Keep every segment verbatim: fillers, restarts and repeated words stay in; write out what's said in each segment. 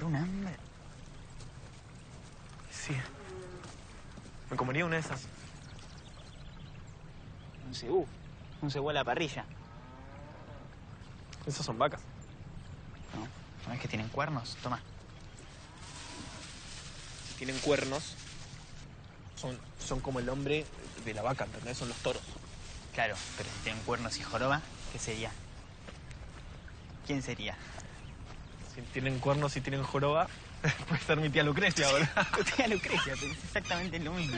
entró un hambre. Sí. Me comería una de esas. Un cebú. Un cebú a la parrilla. Esas son vacas. No, ¿no es que tienen cuernos? Toma. Si tienen cuernos, son, son como el hombre de la vaca, ¿entendés? Son los toros. Claro, pero si tienen cuernos y joroba, ¿qué sería? ¿Quién sería? Si tienen cuernos y tienen joroba, puede ser mi tía Lucrecia, ¿verdad? Tu tía Lucrecia, pero es exactamente lo mismo.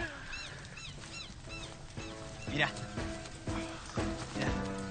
Mirá. Mirá.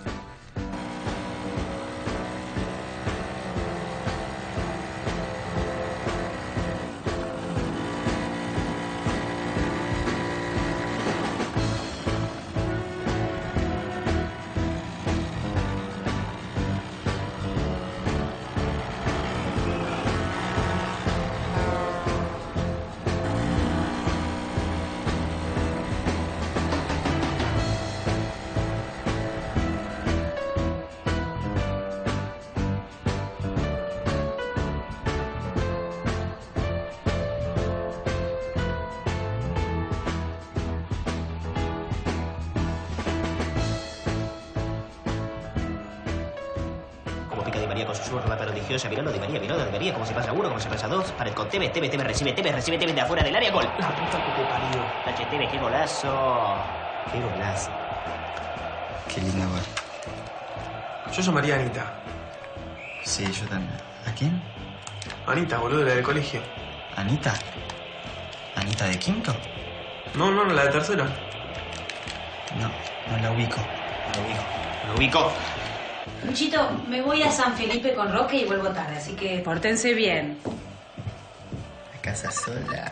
Con su zurda prodigiosa, miró lo de María, miró lo de María, como si pasa uno, como si pasa dos, para el con Tevez, Tevez, Tevez, recibe, Tevez, recibe, Tevez de afuera del área, gol. La puta que te parió. Tache Tevez, qué golazo. Qué golazo. Qué lindo gol. Yo llamaría a Anita. Sí, yo también. ¿A quién? Anita, boludo, la del colegio. ¿Anita? ¿Anita de quinto? No, no, no, la de tercero. No, no la ubico. Lo ubico, lo ubico. Luchito, me voy a San Felipe con Roque y vuelvo tarde, así que pórtense bien. La casa sola.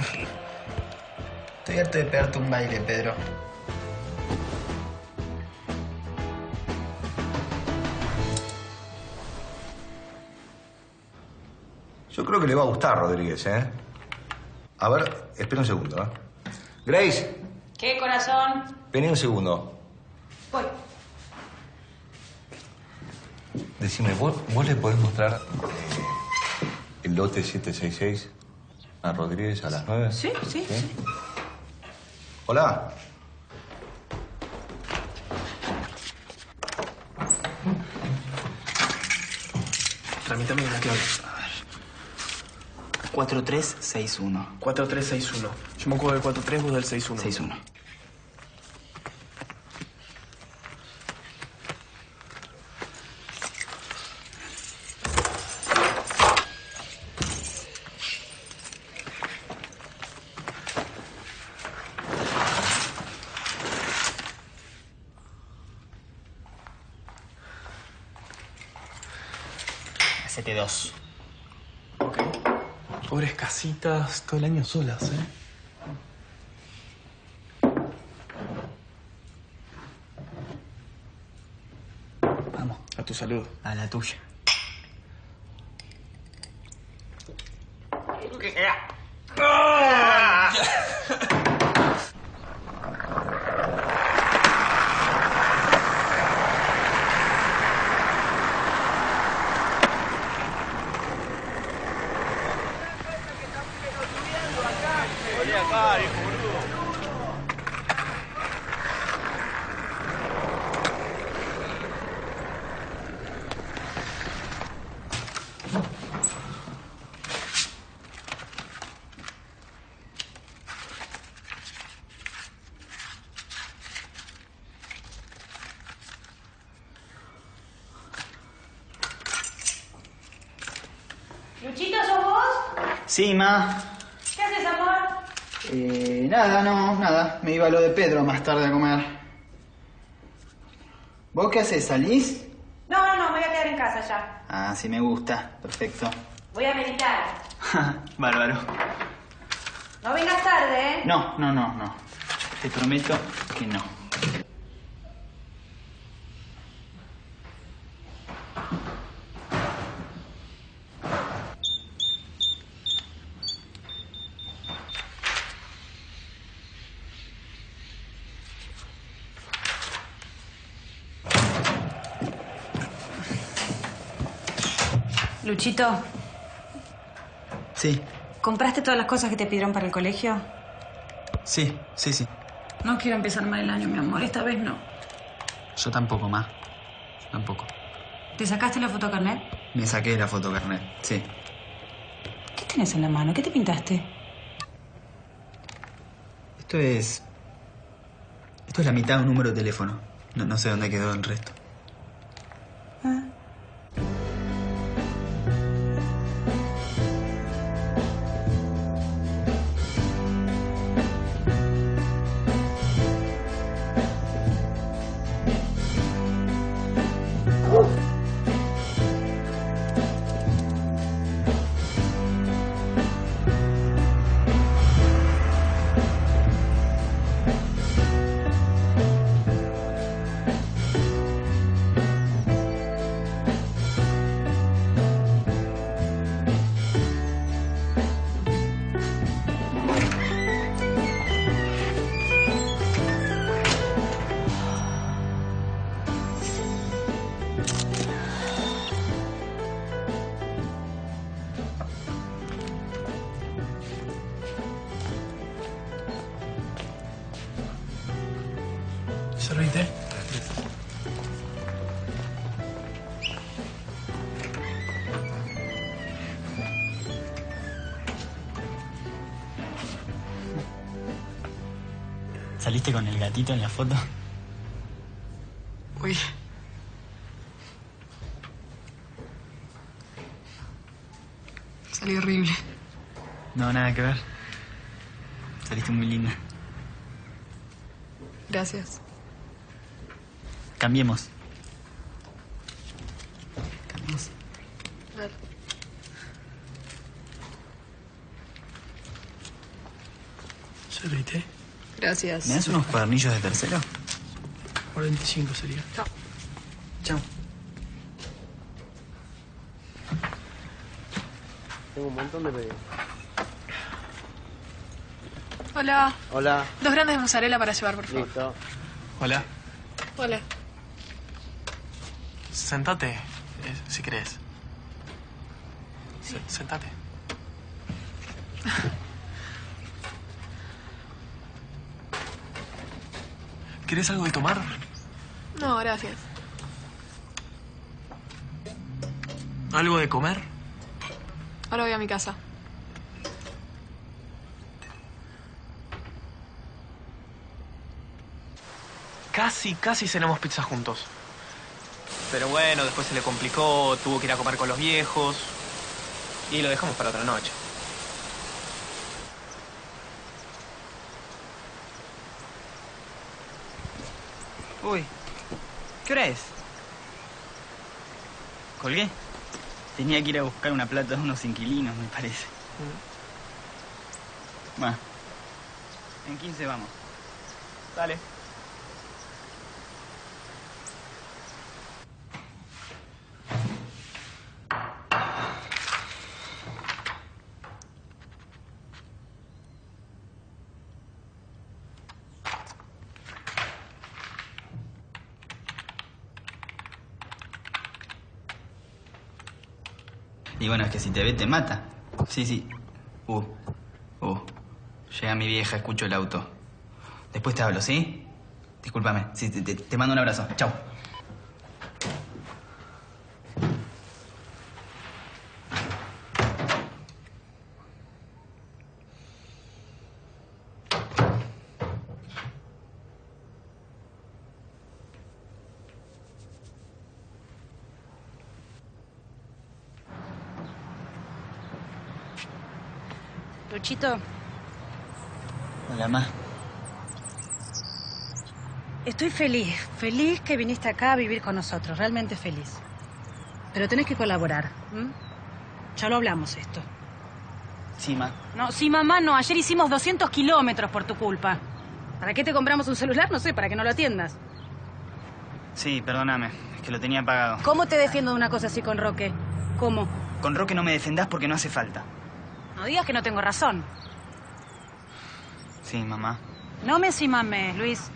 Estoy harto de pegarte un baile, Pedro. Yo creo que le va a gustar, Rodríguez, ¿eh? A ver, espera un segundo, ¿eh? Grace, ¿Qué, corazón? vení un segundo. Voy. Decime, ¿vos, vos le podés mostrar eh, el lote siete seis seis a Rodríguez a las nueve? Sí, sí, sí. sí. Hola. Tramítame la clave. cuatro tres seis uno. cuatro tres seis uno. Yo me acuerdo del cuatro tres, vos del seis uno. seis uno. Hacete dos. Ok. Pobres casitas, todo el año solas, ¿eh? Vamos. A tu salud. A la tuya. Luchito, ¿sos vos? Sí, ma. ¿Qué haces, amor? Eh, nada, no, nada. Me iba a lo de Pedro más tarde a comer. ¿Vos qué haces? ¿Salís? No, no, no, me voy a quedar en casa ya. Ah, sí me gusta. Perfecto. Voy a meditar. Bárbaro. No vengas tarde, ¿eh? No, no, no, no. Te prometo que no. Luchito, Sí, ¿Compraste todas las cosas que te pidieron para el colegio? sí, sí, sí. No quiero empezar mal el año, mi amor. Esta vez no. Yo tampoco, ma. Tampoco. ¿Te sacaste la fotocarnet? Me saqué la fotocarnet, sí. ¿Qué tienes en la mano? ¿Qué te pintaste? Esto es... Esto es la mitad de un número de teléfono. No, no sé dónde quedó el resto. Ah. ¿Servite? ¿Saliste con el gatito en la foto? Uy. Salí horrible. No, nada que ver. Saliste muy linda. Gracias. Cambiemos. Cambiemos. Vale. ¿Servite? Gracias. ¿Me das unos cuadernillos de tercero? cuarenta y cinco sería. Chao. Chao. Tengo un montón de pedidos. Hola. Hola. Dos grandes de mozzarella para llevar, por favor. Listo. Hola. Hola. Sentate, eh, si querés. Se- sentate. ¿Querés algo de tomar? No, gracias. ¿Algo de comer? Ahora voy a mi casa. Casi, casi cenamos pizza juntos. Pero bueno, después se le complicó, tuvo que ir a comer con los viejos. Y lo dejamos para otra noche. Uy, ¿qué hora es? Colgué. Tenía que ir a buscar una plata de unos inquilinos, me parece. Bueno, en quince vamos. Dale. Y bueno, es que si te ve, te mata. Sí, sí. Uh, uh. Llega mi vieja, escucho el auto. Después te hablo, ¿sí? Discúlpame. Sí, te, te, te mando un abrazo. Chau. Luchito, Hola, ma. estoy feliz. Feliz que viniste acá a vivir con nosotros. Realmente feliz. Pero tenés que colaborar. ¿M? Ya lo hablamos esto. Sí, ma. No, sí, mamá, no. Ayer hicimos doscientos kilómetros por tu culpa. ¿Para qué te compramos un celular? No sé, para que no lo atiendas. Sí, perdóname. Es que lo tenía apagado. ¿Cómo te defiendo de una cosa así con Roque? ¿Cómo? Con Roque no me defendás porque no hace falta. No digas que no tengo razón. Sí, mamá. No me encimames, Luis.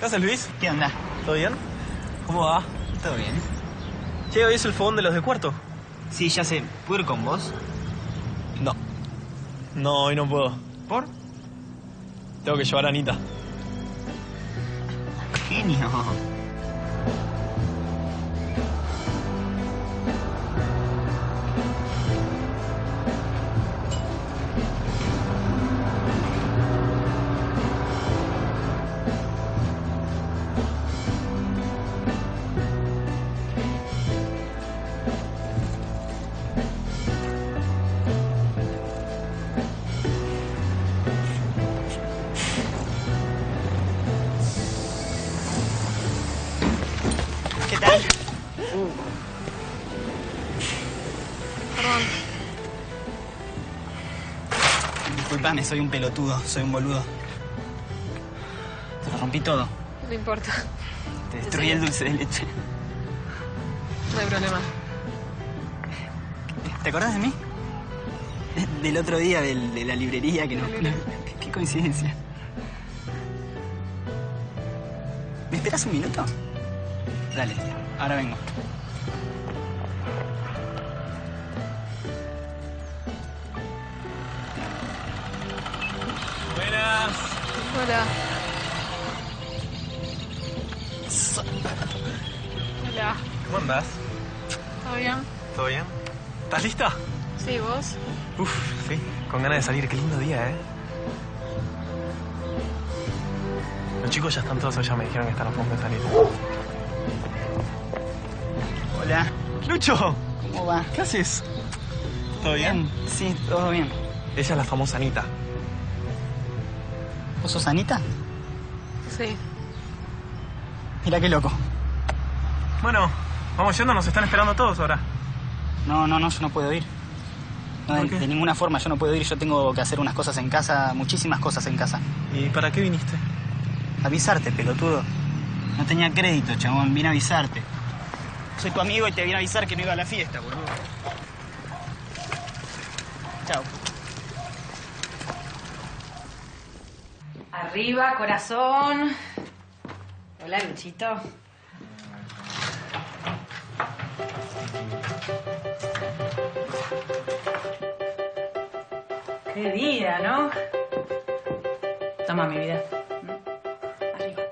¿Qué haces, Luis? ¿Qué onda? ¿Todo bien? ¿Cómo va? ¿Todo bien? Che, ¿hoy es el fogón de los de cuarto? Sí, ya sé. ¿Puedo ir con vos? No. No, hoy no puedo. ¿Por? Tengo que llevar a Anita. Genio. ¿Qué tal? Perdón. Disculpame, soy un pelotudo, soy un boludo. Te lo rompí todo. No importa. Te destruí el dulce de leche. No hay problema. ¿Te acordás de mí? De- Del otro día del- de la librería que no... Qué, qué coincidencia. ¿Me esperas un minuto? Dale, ahora vengo. Buenas. Hola. Hola. ¿Cómo andás? ¿Todo bien? ¿Todo bien? ¿Estás lista? Sí, ¿vos? Uf, sí. Con ganas de salir. Qué lindo día, ¿eh? Los chicos ya están todos allá. Me dijeron que están a punto de salir. Hola, ¡Lucho! ¿cómo va? ¿Qué haces? ¿Todo bien? Sí, todo bien. Ella es la famosa Anita. ¿Vos sos Anita? Sí. Mira qué loco. Bueno, vamos yendo. Nos están esperando todos ahora. No, no, no, yo no puedo ir. No, de, ¿Por qué? de ninguna forma yo no puedo ir. Yo tengo que hacer unas cosas en casa, muchísimas cosas en casa. ¿Y para qué viniste? Avisarte, pelotudo. No tenía crédito, chabón. Vine a avisarte. Soy tu amigo y te vine a avisar que no iba a la fiesta, boludo. Chao. Arriba, corazón. Hola, Luchito. Qué día, ¿no? Toma, mi vida. Arriba.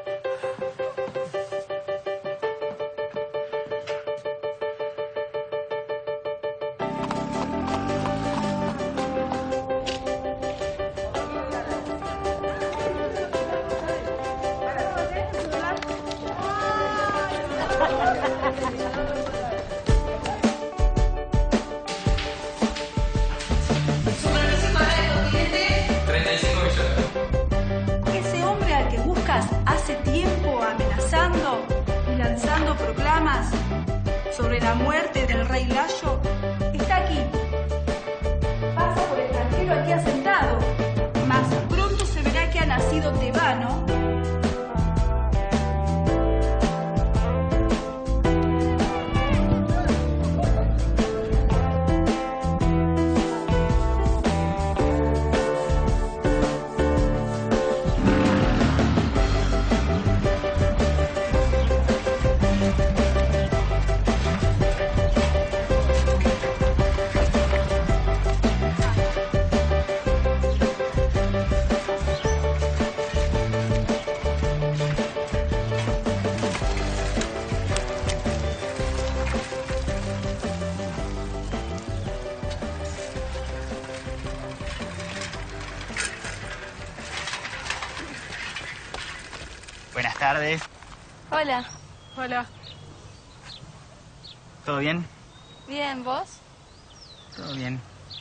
Ese hombre al que buscas hace tiempo amenazando y lanzando proclamas sobre la muerte del rey Layo está aquí. Pasa por el tranquilo aquí asentado, mas pronto se verá que ha nacido tebano. Buenas tardes. Hola. Hola. ¿Todo bien? Bien, ¿vos? Todo bien.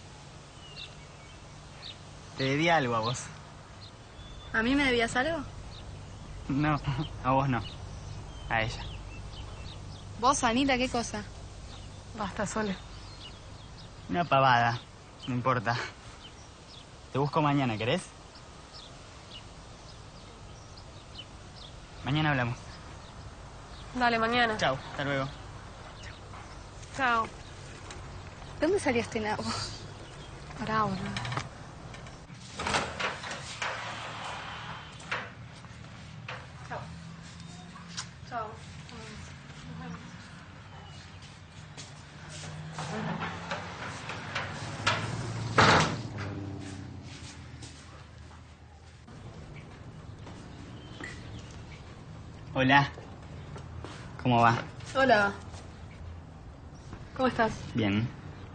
Te debía algo a vos. ¿A mí me debías algo? No, a vos no. A ella. ¿Vos, Anita, qué cosa? Basta, Sole. Una pavada. No importa. Te busco mañana, ¿querés? Mañana hablamos. Dale, mañana. Chao, hasta luego. Chao. ¿De dónde salió este nabo? Pará, boludo. Chao. Chao. Hola. ¿Cómo va? Hola. ¿Cómo estás? Bien.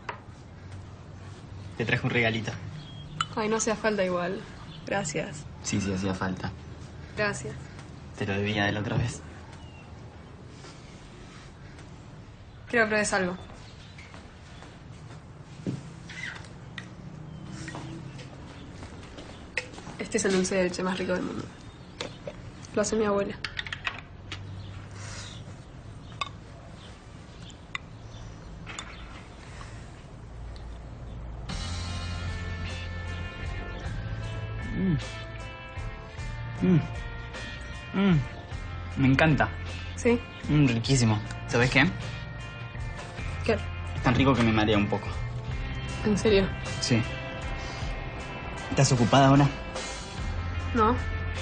Te traje un regalito. Ay, no hacía falta igual. Gracias. Sí, sí, hacía falta. Gracias. Te lo debía de la otra vez. Quiero que pruebes algo. Este es el dulce de leche más rico del mundo. Lo hace mi abuela. Mm. Mm. Mm. Me encanta. ¿Sí? Mm, riquísimo. ¿Sabes qué? ¿Qué? Es tan rico que me marea un poco. ¿En serio? Sí. ¿Estás ocupada ahora? ¿No?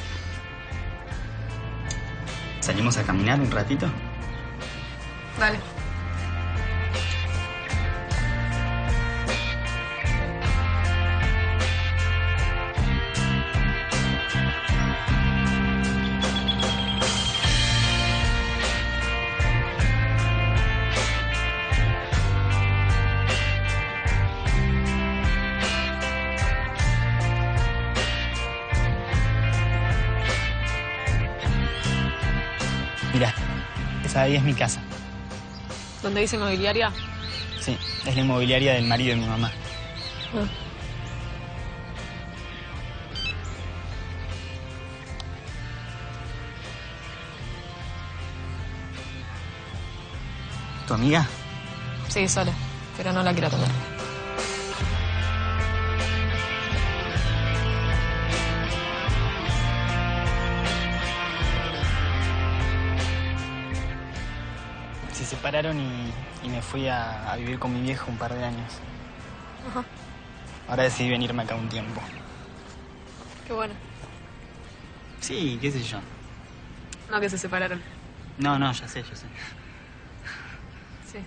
¿Salimos a caminar un ratito? Dale. Mira, esa de ahí es mi casa. ¿Dónde dice inmobiliaria? Sí, es la inmobiliaria del marido de mi mamá. Ah. ¿Tu amiga? Sí, sola. Pero no la quiero atender. Se separaron y, y me fui a, a vivir con mi viejo un par de años. Ajá. Ahora decidí venirme acá un tiempo. Qué bueno. Sí, qué sé yo. No, que se separaron. No, no, ya sé, ya sé. Sí.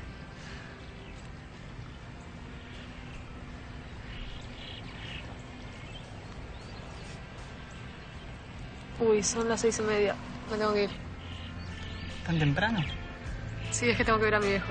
Uy, son las seis y media. Me tengo que ir. ¿Tan temprano? Sí, es que tengo que ver a mi viejo.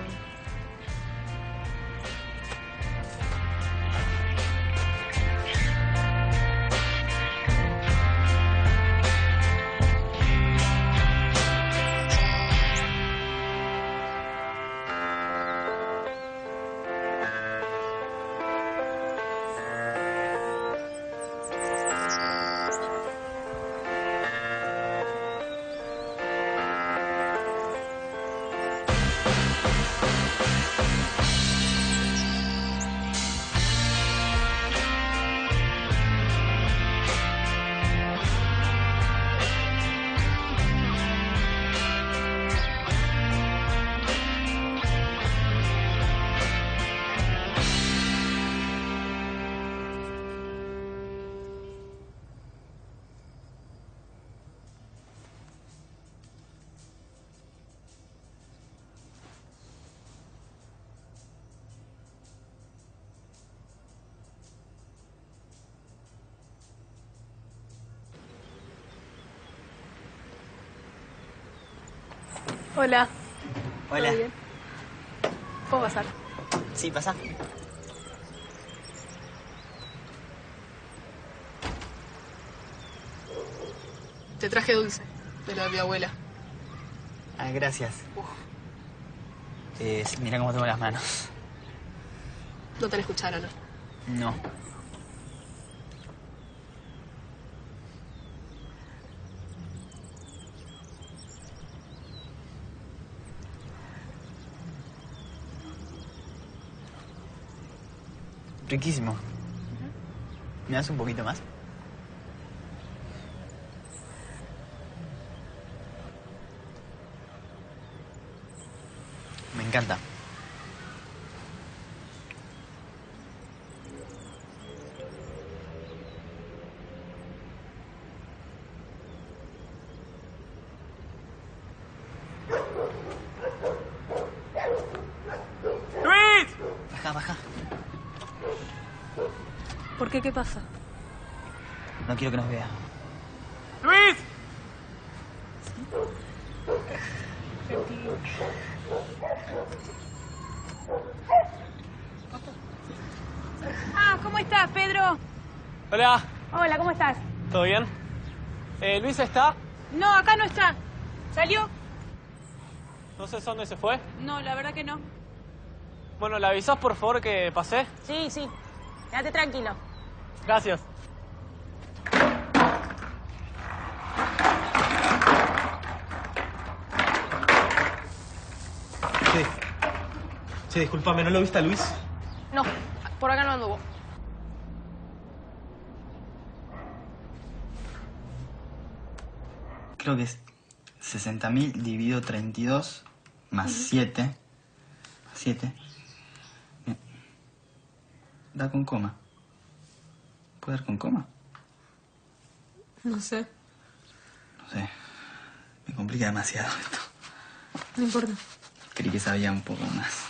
Hola. Hola. ¿Todo bien? ¿Puedo pasar? Sí, pasa. Te traje dulce de lo de mi abuela. Ah, gracias. Eh, sí, mira cómo tengo las manos. No te la escucharon, ¿no? No. Riquísimo. ¿Me das un poquito más? Me encanta. ¿Por qué? ¿Qué pasa? No quiero que nos vea. ¡Luis! Ah, ¿cómo estás, Pedro? Hola, Hola, ¿cómo estás? ¿todo bien? Eh, ¿Luis está? No, acá no está. ¿Salió? No sé dónde se fue. No, la verdad que no. Bueno, ¿le avisás por favor que pasé? Sí, sí. Quédate tranquilo. Gracias. Sí. Sí, discúlpame, ¿no lo viste a Luis? No, por acá no anduvo. Creo que es sesenta mil dividido treinta y dos más siete. siete. Da con coma. ¿Puede dar con coma? No sé. No sé. Me complica demasiado esto. No importa. Creí que sabía un poco más.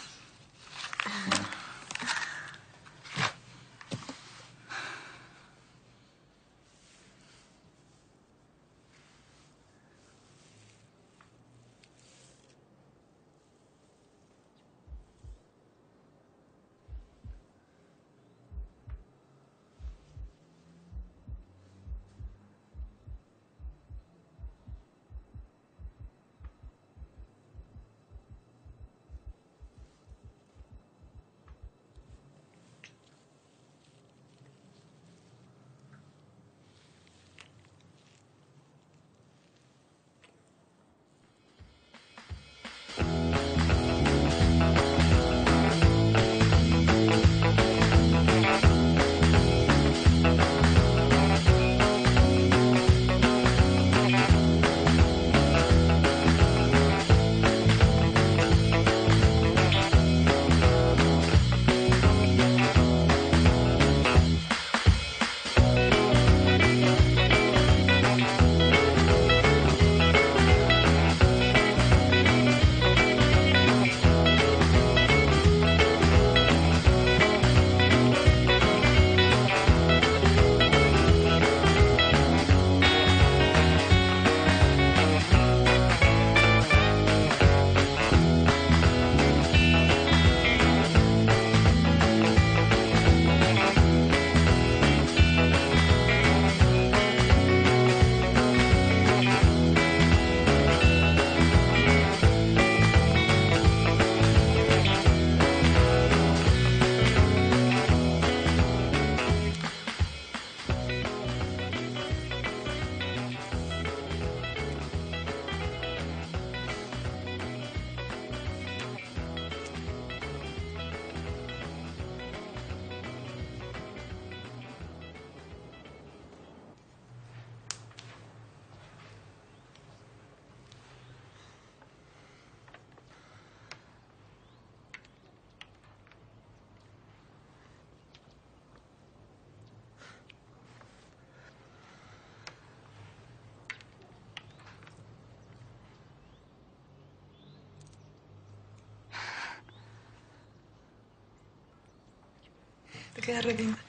Te queda re linda.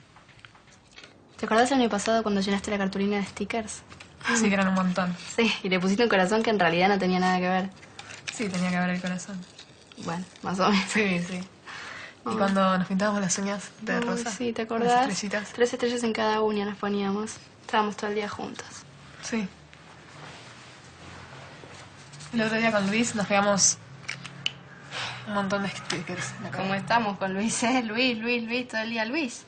¿Te acordás el año pasado cuando llenaste la cartulina de stickers? Sí, que eran un montón. Sí, y le pusiste un corazón que en realidad no tenía nada que ver. Sí, tenía que ver el corazón. Bueno, más o menos. Sí, sí. Oh. Y cuando nos pintábamos las uñas de Ay, rosa. sí, ¿te acordás? Las estrellitas. Tres estrellas en cada uña nos poníamos. Estábamos todo el día juntos. Sí. El otro día con Luis nos pegamos un montón de stickers. en la cara. ¿Cómo estamos con Luis, eh? Luis, Luis, Luis, todo el día Luis.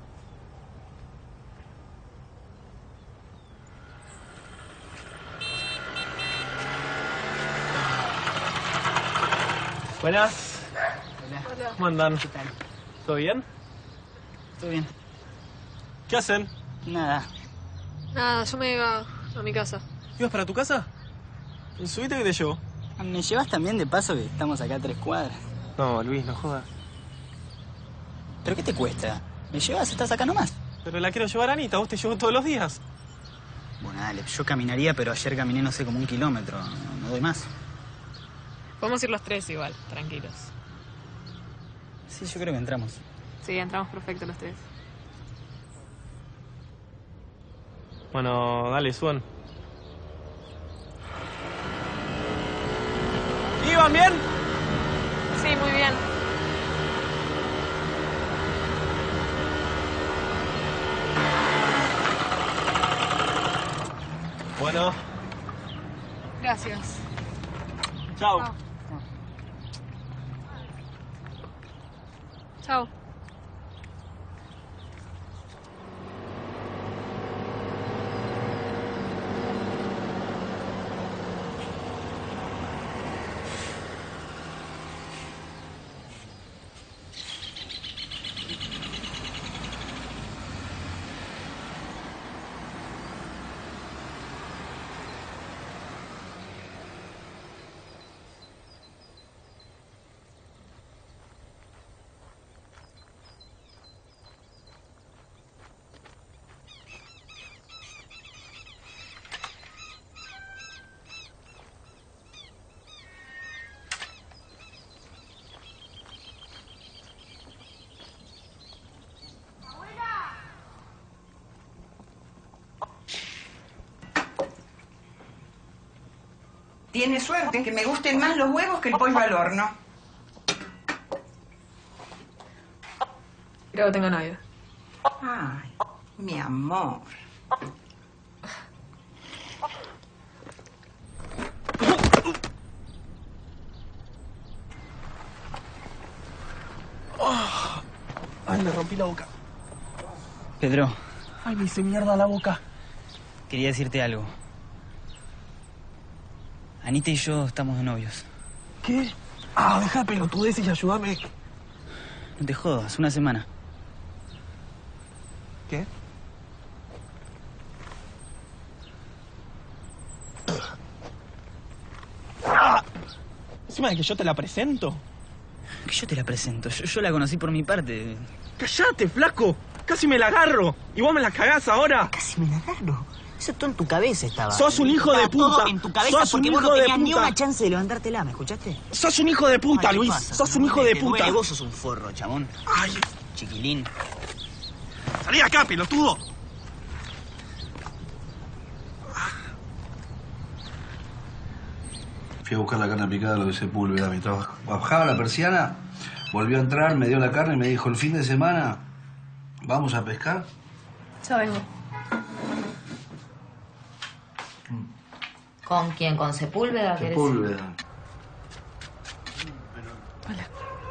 Buenas. Hola. ¿Cómo andan? ¿Qué tal? ¿Todo bien? ¿Todo bien? ¿Qué hacen? Nada. Nada, yo me iba a mi casa. ¿Ibas para tu casa? Subite que te llevo. ¿Me llevas también de paso que estamos acá a tres cuadras? No, Luis, no jodas. ¿Pero qué te cuesta? ¿Me llevas? Estás acá nomás. Pero la quiero llevar a Anita, vos te llevo todos los días. Bueno, dale, yo caminaría, pero ayer caminé, no sé, como un kilómetro. No, no doy más. Podemos ir los tres igual, tranquilos. Sí, yo creo que entramos. Sí, entramos perfecto los tres. Bueno, dale, suban. ¿Iban bien? Sí, muy bien. Bueno. Gracias. Chao. Chao. Chao. Tiene suerte que me gusten más los huevos que el pollo al horno. Creo que tengo novio. Ay, mi amor. Oh. Ay, me rompí la boca. Pedro. Ay, me hice mierda la boca. Quería decirte algo. Anita y yo estamos de novios. ¿Qué? Ah, deja pelotudeces y ayúdame. No te jodas, una semana. ¿Qué? Ah, encima de que yo te la presento. Que yo te la presento. Yo, yo la conocí por mi parte. ¡Cállate, flaco! Casi me la agarro. ¿Y vos me la cagás ahora? Casi me la agarro. Eso todo en tu cabeza estaba. Sos un hijo de puta. Todo en tu cabeza Sos un porque vos hijo no de tenías ni puta. una chance de levantártela, ¿me escuchaste? Sos un hijo de puta, Ay, ¿qué Luis. pasa? Sos un hijo de Te puta. duele, vos sos un forro, chabón. Ay, Chiquilín. salí de acá, pelotudo. Fui a buscar la carne picada a lo de Sepúlveda. Mi trabajo. Bajaba la persiana, volvió a entrar, me dio la carne y me dijo, el fin de semana, ¿vamos a pescar? Ya vengo. ¿Con quién? ¿Con Sepúlveda? ¿Querés? Sepúlveda. Hola.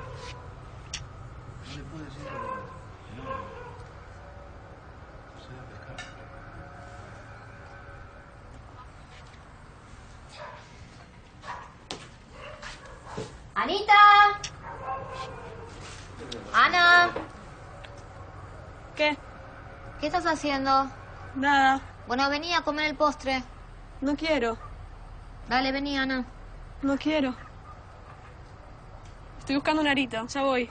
¡Anita! ¡Ana! ¿Qué? ¿Qué estás haciendo? Nada. Bueno, vení a comer el postre. No quiero. Dale, vení, Ana. No quiero. Estoy buscando un arito. Ya voy.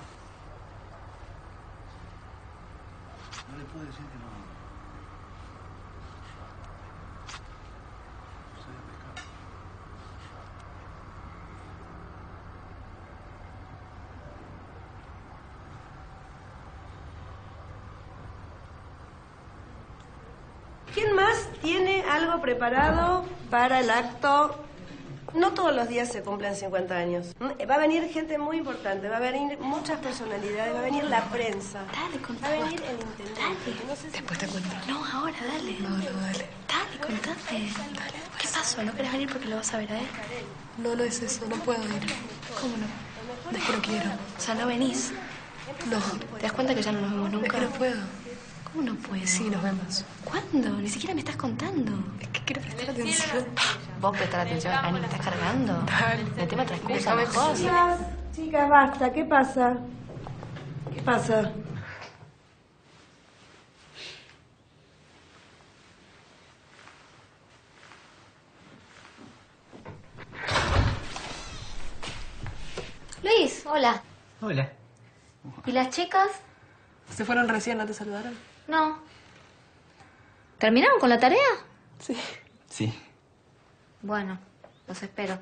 No le puedo decir que no. ¿Quién más tiene algo preparado para el acto? No todos los días se cumplen cincuenta años. Va a venir gente muy importante, va a venir muchas personalidades, va a venir la prensa. Dale, contá. Va a venir el intendente. Dale. No sé si Después te cuento. No, ahora, dale. No, no, dale. Dale, contate. Dale. ¿Qué pasó? ¿No querés venir porque lo vas a ver a él? No, no es eso. No puedo ir. ¿Cómo no? Es que no quiero. O sea, ¿no venís? No. ¿Te das cuenta que ya no nos vemos nunca? Es que no puedo. ¿Cómo no puedes? Sí, nos vemos. ¿Cuándo? Ni siquiera me estás contando. Es que quiero prestar atención. Vos prestar atención, Ani, ¿me estás cargando? Dale. Meteme otra excusa, Déjame mejor. Chicas, chicas, basta. ¿Qué pasa? ¿Qué pasa? Luis, hola. Hola. ¿Y las chicas? ¿Se fueron recién? ¿No te saludaron? No. ¿Terminaron con la tarea? Sí. Sí. Bueno, los espero.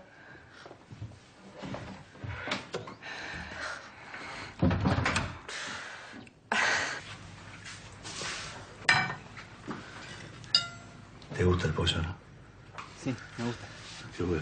gusta el pollo, no? Sí, me gusta. Qué bueno.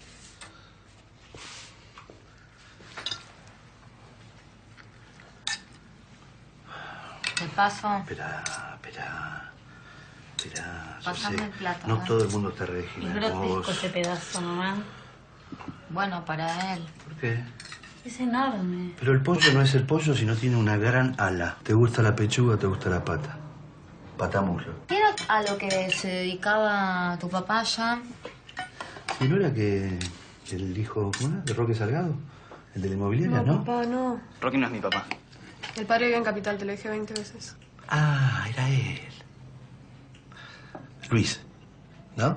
De paso, Espera, espera. Espera. Yo pasame sé, el plato. no ¿eh? todo el mundo está Es régimen como grotesco vos. ese pedazo, mamá. Bueno, para él. ¿Por qué? Es enorme. Pero el pollo no es el pollo si no tiene una gran ala. ¿Te gusta la pechuga o te gusta la pata? Patamuslo. ¿Qué era a lo que se dedicaba tu papá ya? ¿Y no era que el hijo, ¿cómo era? ¿De Roque Salgado? El de la inmobiliaria, No, ¿no? papá, no. Rocky no es mi papá. El padre vive en Capital, te lo dije veinte veces. Ah, era él. Luis, ¿no?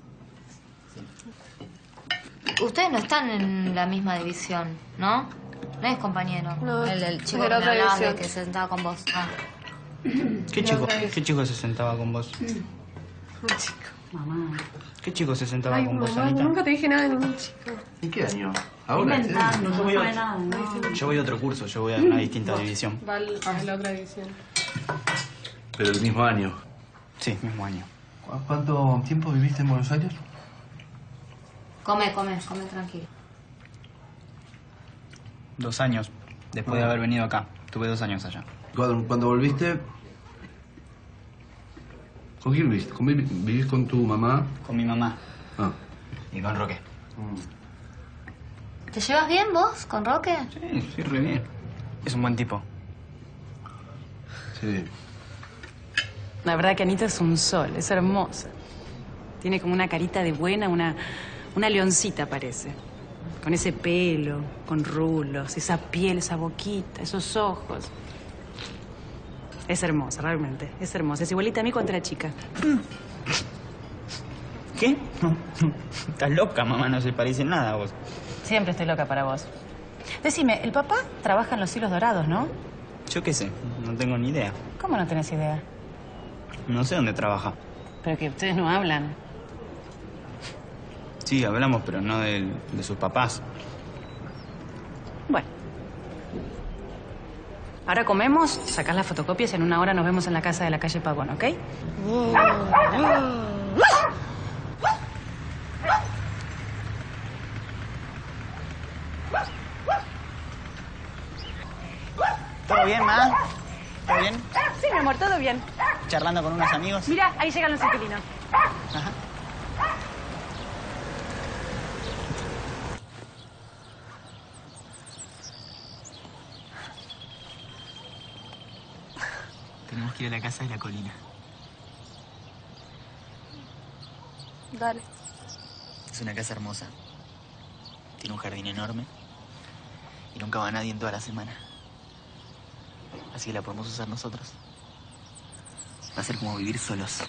Ustedes no están en la misma división, ¿no? No es compañero. No, el, el es chico de que la me otra hablabas de división. que se sentaba con vos. Ah. ¿Qué chico, ¿Qué chico se sentaba con vos? Un chico. Mamá. ¿Qué chico se sentaba Ay, con vos, mamá, Anita? nunca te dije nada de ningún chico. ¿En qué año? Ahora. Inventando, No, yo no voy a- fue nada, no. Yo voy a otro curso, yo voy a una distinta división. Va al- a la otra división. Pero el mismo año. Sí, mismo año. ¿Cu- ¿Cuánto tiempo viviste en Buenos Aires? Come, come, come tranquilo. Dos años, después de haber venido acá. Tuve dos años allá. Cuando, cuando volviste... ¿Con quién viviste? ¿Con, vi- ¿Vivís con tu mamá? Con mi mamá Ah. y con Roque. ¿Te llevas bien vos con Roque? Sí, sí, re bien. Es un buen tipo. Sí. La verdad que Anita es un sol, es hermosa. Tiene como una carita de buena, una, una leoncita parece. Con ese pelo, con rulos, esa piel, esa boquita, esos ojos. Es hermosa, realmente. Es hermosa. Es igualita a mí cuando era chica. ¿Qué? Estás loca, mamá, no se parece en nada a vos. Siempre estoy loca para vos. Decime, el papá trabaja en los hilos dorados, ¿no? Yo qué sé, no tengo ni idea. ¿Cómo no tenés idea? No sé dónde trabaja. Pero que ustedes no hablan. Sí, hablamos, pero no de, de sus papás. Bueno. Ahora comemos, sacás las fotocopias y en una hora nos vemos en la casa de la calle Pavón, ¿ok? ¿Todo bien, ma? ¿Todo bien? Sí, mi amor, todo bien. ¿Charlando con unos amigos? Mira, ahí llegan los inquilinos. Ajá. Tenemos que ir a la casa de la colina. Dale. Es una casa hermosa. Tiene un jardín enorme. Y nunca va nadie en toda la semana. Así que la podemos usar nosotros. Va a ser como vivir solos.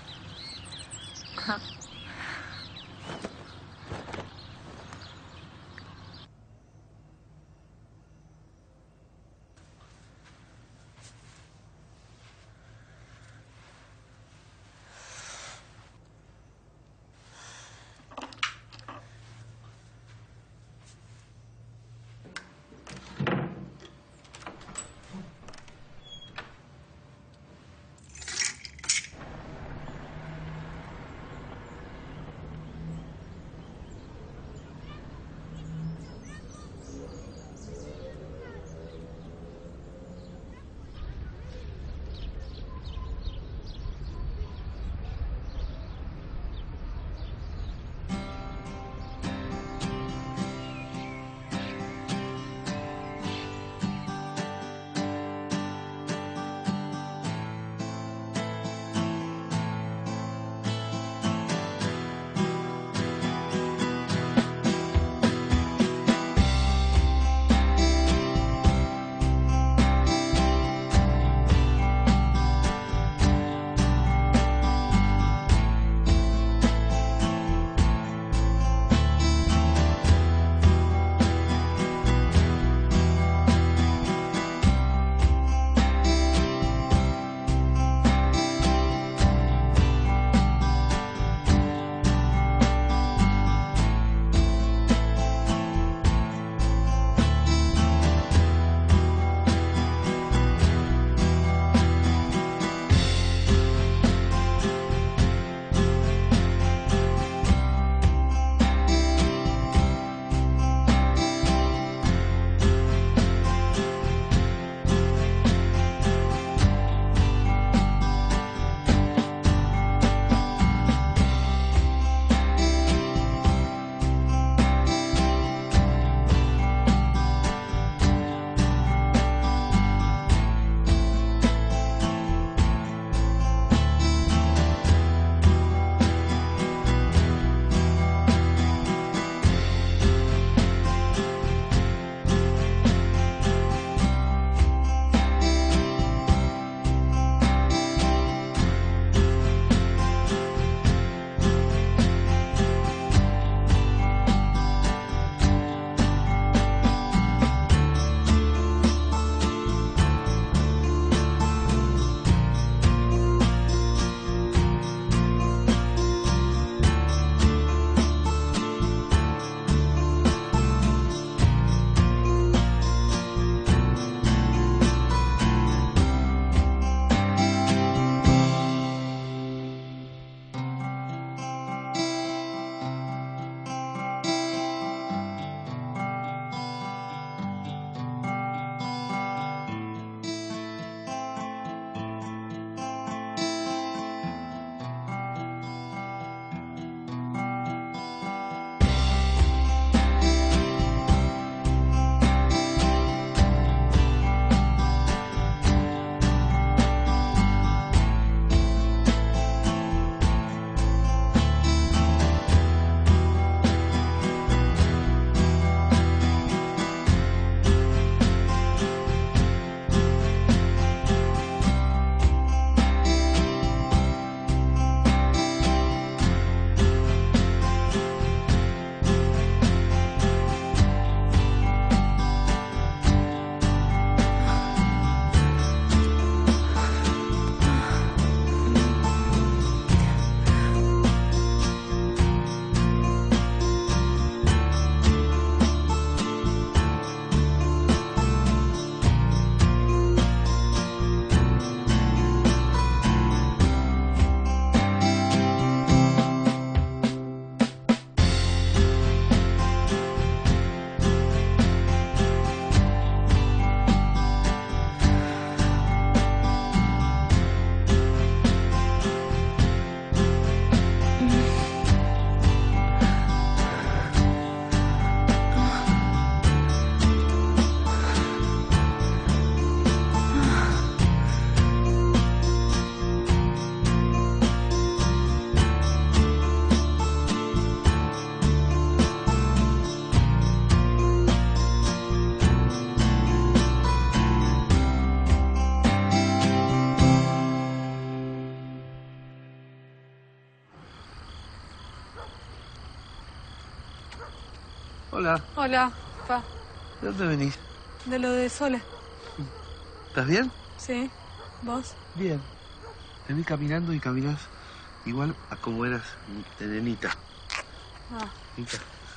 Hola. Hola, pa. ¿De dónde venís? De lo de Sole. ¿Estás bien? Sí. ¿Vos? Bien. Te vi caminando y caminás igual a como eras de nenita. Ah. Nenita.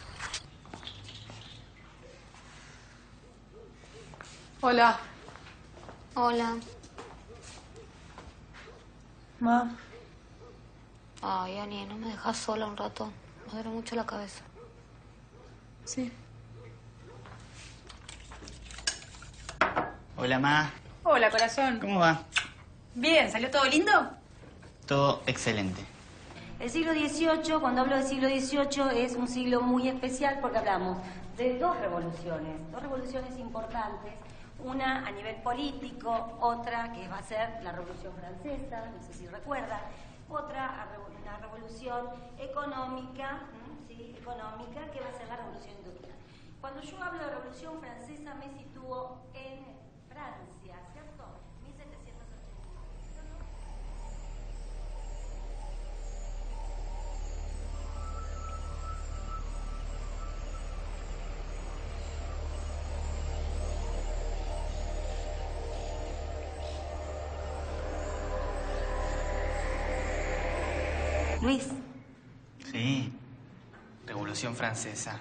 Hola. Hola. Ma. Ay, Ani, ¿no me dejas sola un rato? Me duele mucho la cabeza. Sí. Hola, Ma. Hola, corazón. ¿Cómo va? Bien, ¿salió todo lindo? Todo excelente. El siglo dieciocho, cuando hablo del siglo dieciocho, es un siglo muy especial porque hablamos de dos revoluciones, dos revoluciones importantes, una a nivel político, otra que va a ser la Revolución Francesa, no sé si recuerdan, otra una revolución económica, ¿sí? económica, que va a ser la Revolución Industrial. Cuando yo hablo de Revolución Francesa me sitúo en Francia, ¿cierto? mil setecientos ochenta y nueve. Luis. Sí. Revolución Francesa.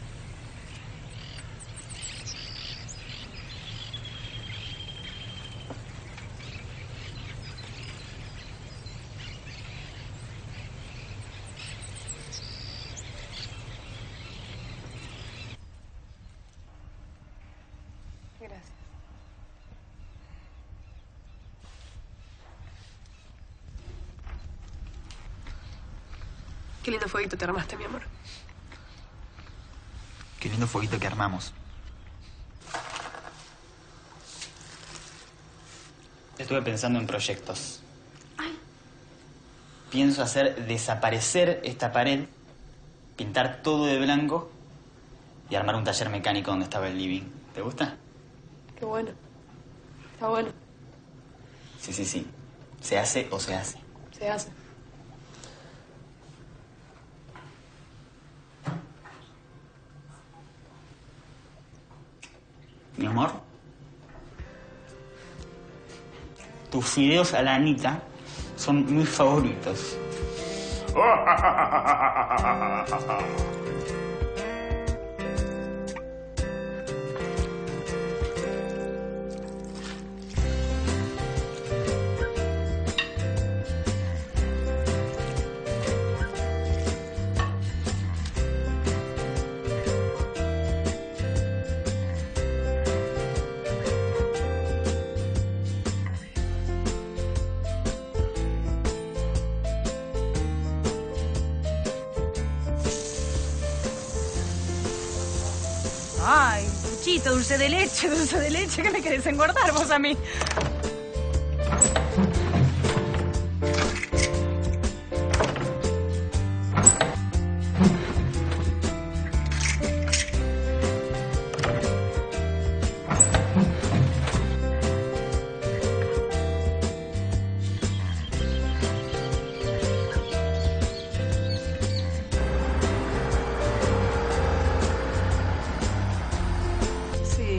Gracias. Qué lindo fueguito te armaste, mi amor. Qué lindo fueguito que armamos. Estuve pensando en proyectos. Ay. Pienso hacer desaparecer esta pared, pintar todo de blanco y armar un taller mecánico donde estaba el living. ¿Te gusta? Qué bueno. Está bueno. Sí, sí, sí. ¿Se hace o se hace? Se hace. Mi amor, tus fideos a la Anita son mis favoritos. Ay, Luchito, dulce de leche, dulce de leche. ¿Qué me querés engordar vos a mí? Sí.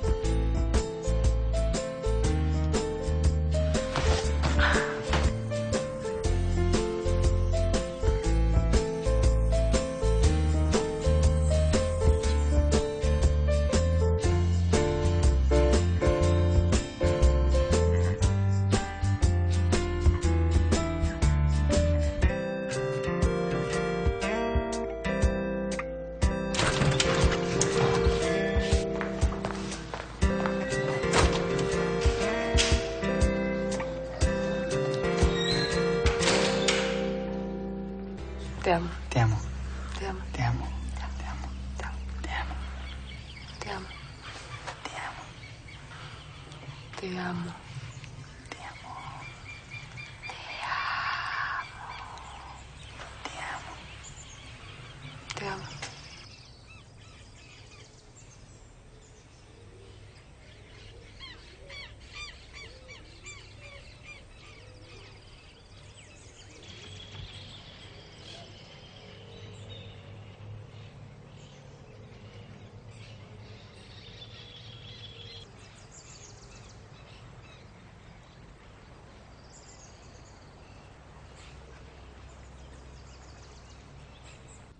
Te amo. Te amo. Te amo. Te amo. Te amo. Te amo. Te amo. Te amo. Te amo. Te amo. Te amo. Te amo.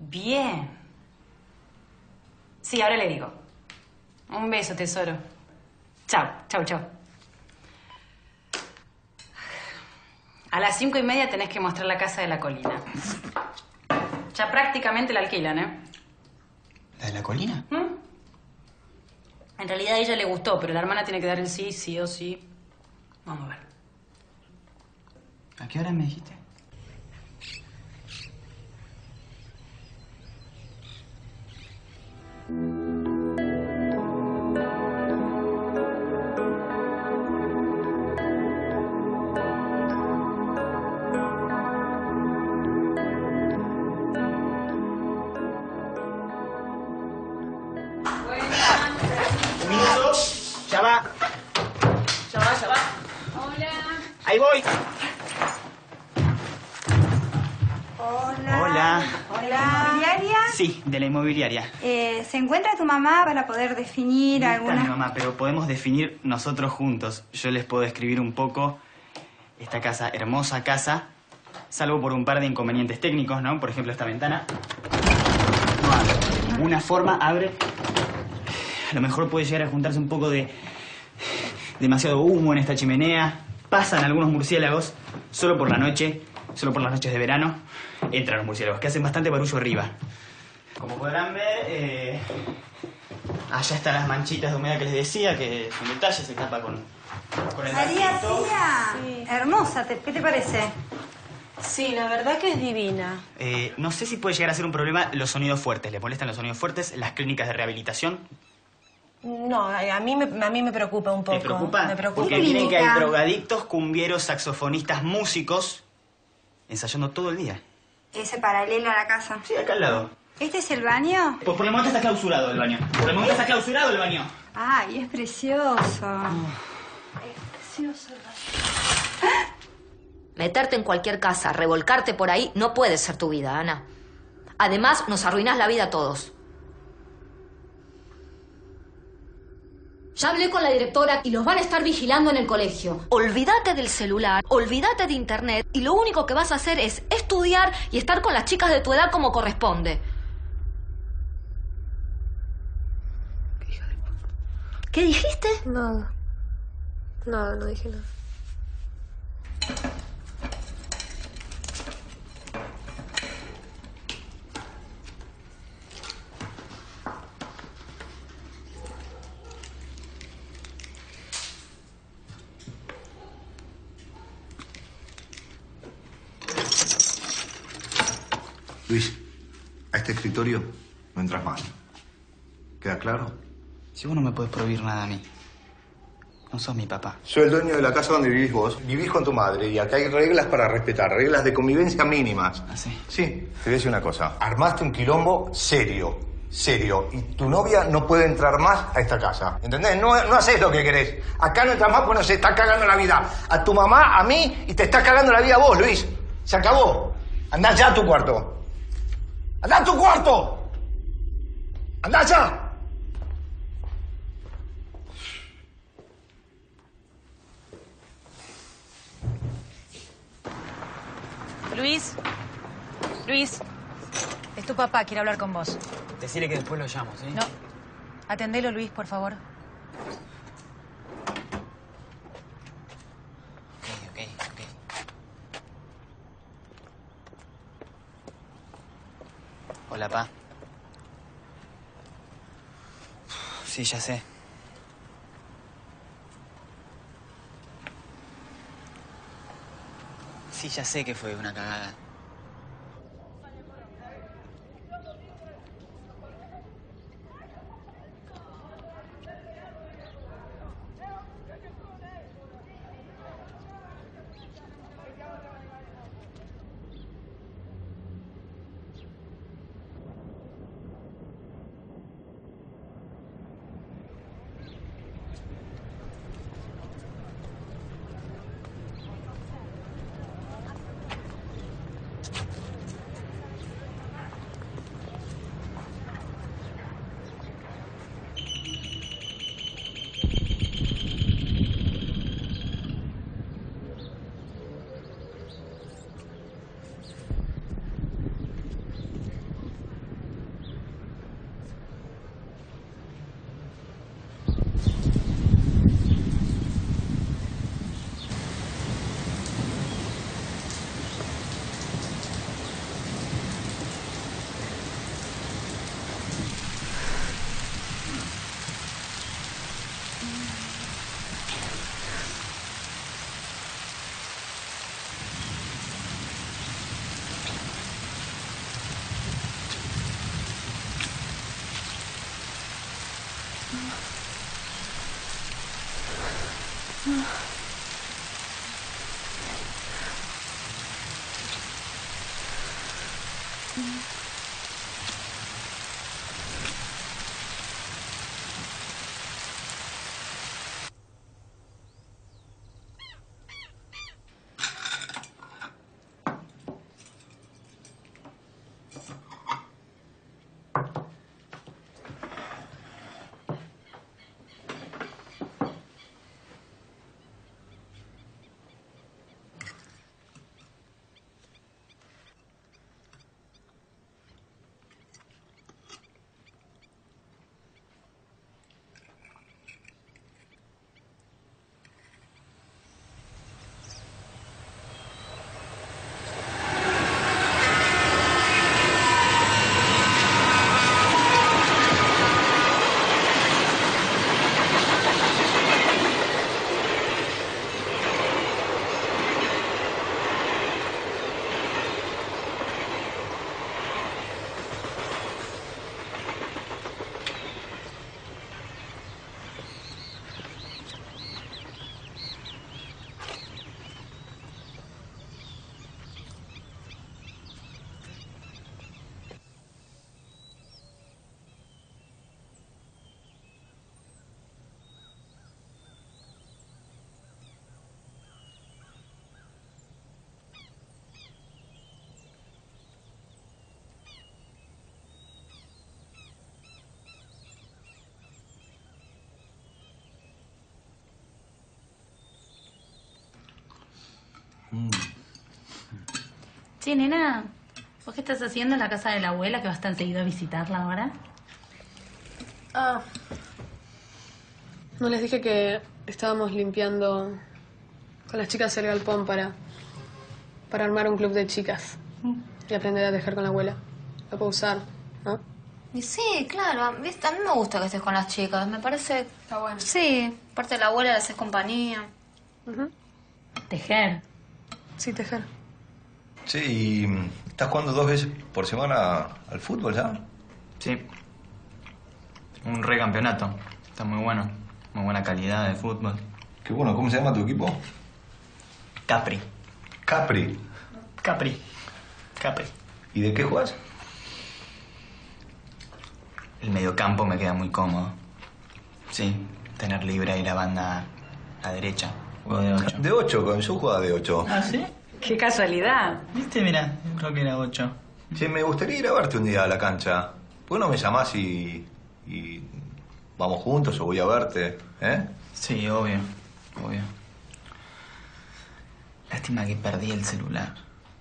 Bien. Sí, ahora le digo. Un beso, tesoro. Chao, chao, chao. A las cinco y media tenés que mostrar la casa de la colina. Ya prácticamente la alquilan, ¿eh? ¿La de la colina? ¿Mm? En realidad a ella le gustó, pero la hermana tiene que dar el sí, sí o sí. Vamos a ver. ¿A qué hora me dijiste? Un minuto. Ya va. Ya va, ya va. Hola. Ahí voy. Hola. Hola. Hola. ¿Inmobiliaria? Sí, de la inmobiliaria. Eh, ¿Se encuentra tu mamá para poder definir No está mi alguna...? mamá, pero podemos definir nosotros juntos. Yo les puedo describir un poco esta casa, hermosa casa, salvo por un par de inconvenientes técnicos, ¿no? Por ejemplo, esta ventana no abre. De ninguna forma abre. A lo mejor puede llegar a juntarse un poco de demasiado humo en esta chimenea. Pasan algunos murciélagos solo por la noche, solo por las noches de verano. Entran los murciélagos, que hacen bastante barullo arriba. Como podrán ver, eh, allá están las manchitas de humedad que les decía, que son detalle, se tapa con, con el María, lacito. tía. Hermosa, ¿te- ¿qué te parece? Sí, la verdad que es divina. Eh, no sé si puede llegar a ser un problema los sonidos fuertes. ¿Le molestan los sonidos fuertes? ¿Las clínicas de rehabilitación? No, a a mí me, a mí me preocupa un poco. ¿Te preocupa? Me preocupa. Porque miren que hay drogadictos, cumbieros, saxofonistas, músicos ensayando todo el día. Ese paralelo a la casa. Sí, acá al lado. ¿Este es el baño? Pues por el momento está clausurado el baño. Por el momento está clausurado el baño. Ay, es precioso. Es precioso el baño. Meterte en cualquier casa, revolcarte por ahí, no puede ser tu vida, Ana. Además, nos arruinás la vida a todos. Ya hablé con la directora y los van a estar vigilando en el colegio. Olvídate del celular, olvídate de internet y lo único que vas a hacer es estudiar y estar con las chicas de tu edad como corresponde. ¿Qué dijiste? Nada. Nada, no dije nada. Luis, a este escritorio no entras más. ¿Queda claro? Si vos no me podés prohibir nada a mí. No sos mi papá. Soy el dueño de la casa donde vivís vos. Vivís con tu madre y acá hay reglas para respetar, reglas de convivencia mínimas. ¿Ah, sí? Sí, te voy a decir una cosa. Armaste un quilombo serio, serio. Y tu novia no puede entrar más a esta casa. ¿Entendés? No, no haces lo que querés. Acá no entras más porque nos está cagando la vida. A tu mamá, a mí y te está cagando la vida a vos, Luis. Se acabó. Andá ya a tu cuarto. ¡Andá a tu cuarto! ¡Andá ya! Luis. Luis. Es tu papá, quiere hablar con vos. Decirle que después lo llamo, ¿sí? No. Atendelo, Luis, por favor. Ok, ok, ok. Hola, pa. Sí, ya sé. Sí, ya sé que fue una cagada. Che, nena, ¿vos qué estás haciendo en la casa de la abuela que vas tan seguido a visitarla ahora? Ah. No les dije que estábamos limpiando con las chicas el galpón para, para armar un club de chicas y aprender a tejer con la abuela. Lo puedo usar, ¿no? Y sí, claro. ¿Viste? A mí me gusta que estés con las chicas. Me parece... Está bueno. Sí, aparte de la abuela le haces compañía. Uh-huh. Tejer. Sí, tejer. Sí, y ¿estás jugando dos veces por semana al fútbol ya? Sí. Un recampeonato. Está muy bueno. Muy buena calidad de fútbol. Qué bueno. ¿Cómo se llama tu equipo? Capri. Capri. Capri. Capri. ¿Y de qué juegas? El mediocampo me queda muy cómodo. Sí, tener libre ahí la banda a derecha. Juego de ocho. De ocho, con yo jugaba de ocho. ¿Ah, sí? ¡Qué casualidad! ¿Viste? Mira, creo que era ocho. Sí, me gustaría ir a verte un día a la cancha. ¿Por qué no me llamás y, y vamos juntos o voy a verte? ¿Eh? Sí, obvio. Obvio. Lástima que perdí el celular.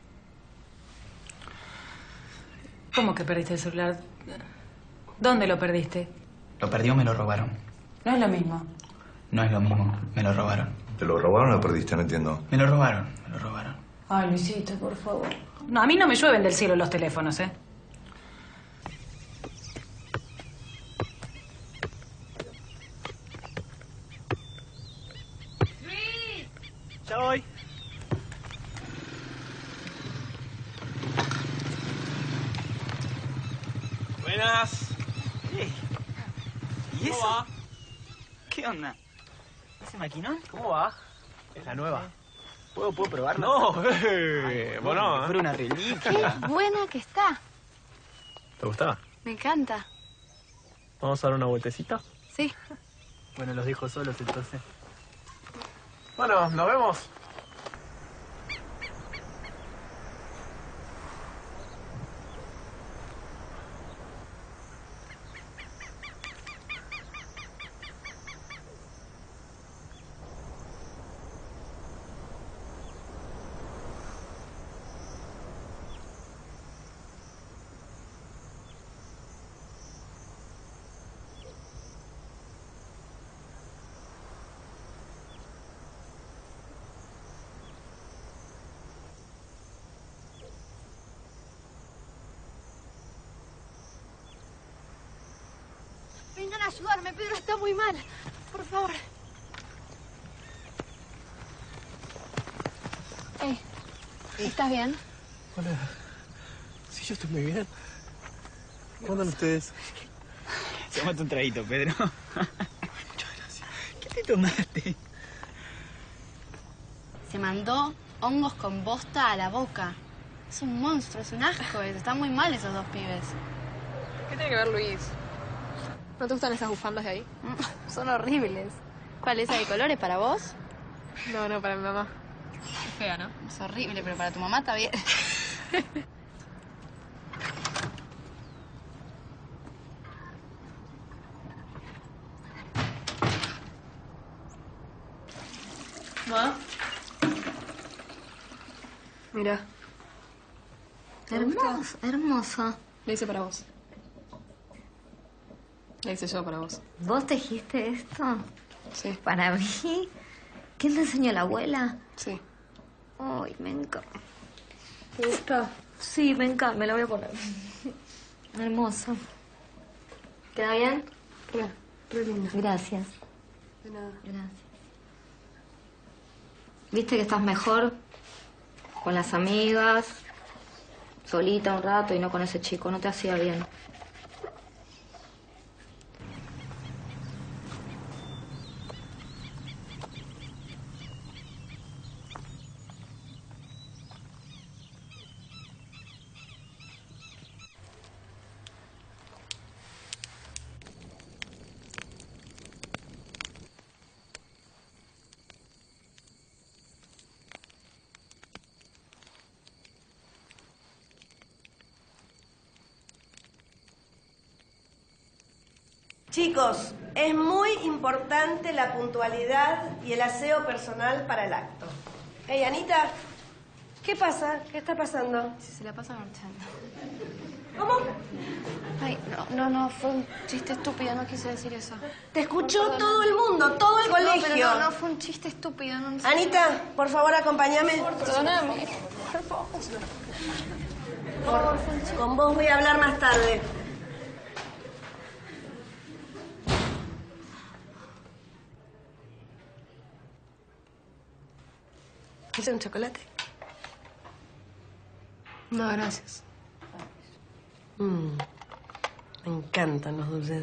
¿Cómo que perdiste el celular? ¿Dónde lo perdiste? ¿Lo perdió o me lo robaron? No es lo mismo. No es lo mismo. Me lo robaron. ¿Te lo robaron o lo perdiste? No entiendo. Me lo robaron. Me lo robaron. Ay, Luisito, por favor. No, a mí no me llueven del cielo los teléfonos, ¿eh? Ya voy. Buenas. ¿Y ¿Cómo eso? va? ¿Qué onda? ¿Ese maquinón? ¿Cómo va? Es la nueva. ¿Puedo, puedo probarlo? No, eh, vos no, Fue ¿eh? una reliquia. Qué buena que está. ¿Te gustaba? Me encanta. ¿Vamos a dar una vueltecita? Sí. Bueno, los dejo solos entonces. Bueno, nos vemos. Vengan a ayudarme, Pedro está muy mal. Por favor. Ey, ¿estás bien? Hola. Sí, yo estoy muy bien. ¿Cómo andan ustedes? Tómate un traguito, Pedro. Muchas gracias. ¿Qué te tomaste? Se mandó hongos con bosta a la boca. Es un monstruo, es un asco. Están muy mal esos dos pibes. ¿Qué tiene que ver Luis? ¿No te gustan esas bufandas de ahí? Son horribles. ¿Cuál es esa de colores para vos? No, no, para mi mamá. Es fea, ¿no? Es horrible, pero para tu mamá está bien. ¿Ma? Mira. Hermosa, hermosa. La hice para vos. La hice yo para vos. ¿Vos tejiste esto? Sí. ¿Para mí? ¿Quién te enseñó, la abuela? Sí. Ay, me encanta. ¿Te gusta? Sí, me encanta. Me la voy a poner. Hermoso. ¿Queda bien? Mira, re linda. Gracias. De nada. Gracias. ¿Viste que estás mejor con las amigas, solita un rato y no con ese chico? No te hacía bien. Chicos, es muy importante la puntualidad y el aseo personal para el acto. Hey, Anita, ¿qué pasa? ¿Qué está pasando? Si se la pasa marchando. ¿Cómo? Ay, no, no, no, fue un chiste estúpido, no quise decir eso. Te escuchó No, perdón. todo el mundo, todo el No, colegio. pero no, no, fue un chiste estúpido, no, no sé. Anita, por favor, acompáñame. Perdóname. Por favor. Por- con vos voy a hablar más tarde. ¿Quieres un chocolate? No, gracias. Mm, me encantan los dulces.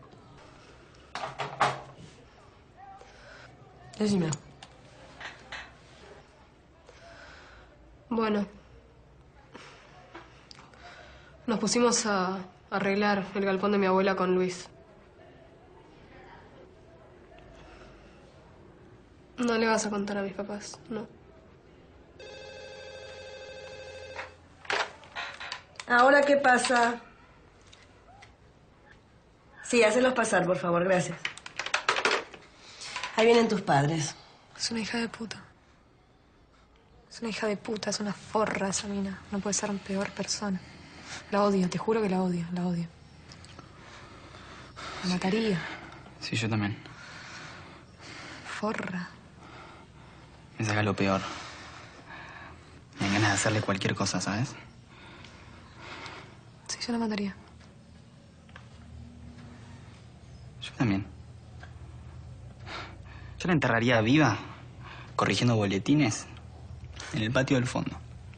Decime. Bueno. Nos pusimos a arreglar el galpón de mi abuela con Luis. No le vas a contar a mis papás, no. ¿Ahora qué pasa? Sí, hácelos pasar, por favor, gracias. Ahí vienen tus padres. Es una hija de puta. Es una hija de puta, es una forra esa mina. No puede ser peor persona. La odio, te juro que la odio, la odio. La mataría. Sí, yo también. Forra. Me saca lo peor. Me dan ganas de hacerle cualquier cosa, ¿sabes? Sí, yo la mataría. Yo también. Yo la enterraría viva, corrigiendo boletines, en el patio del fondo.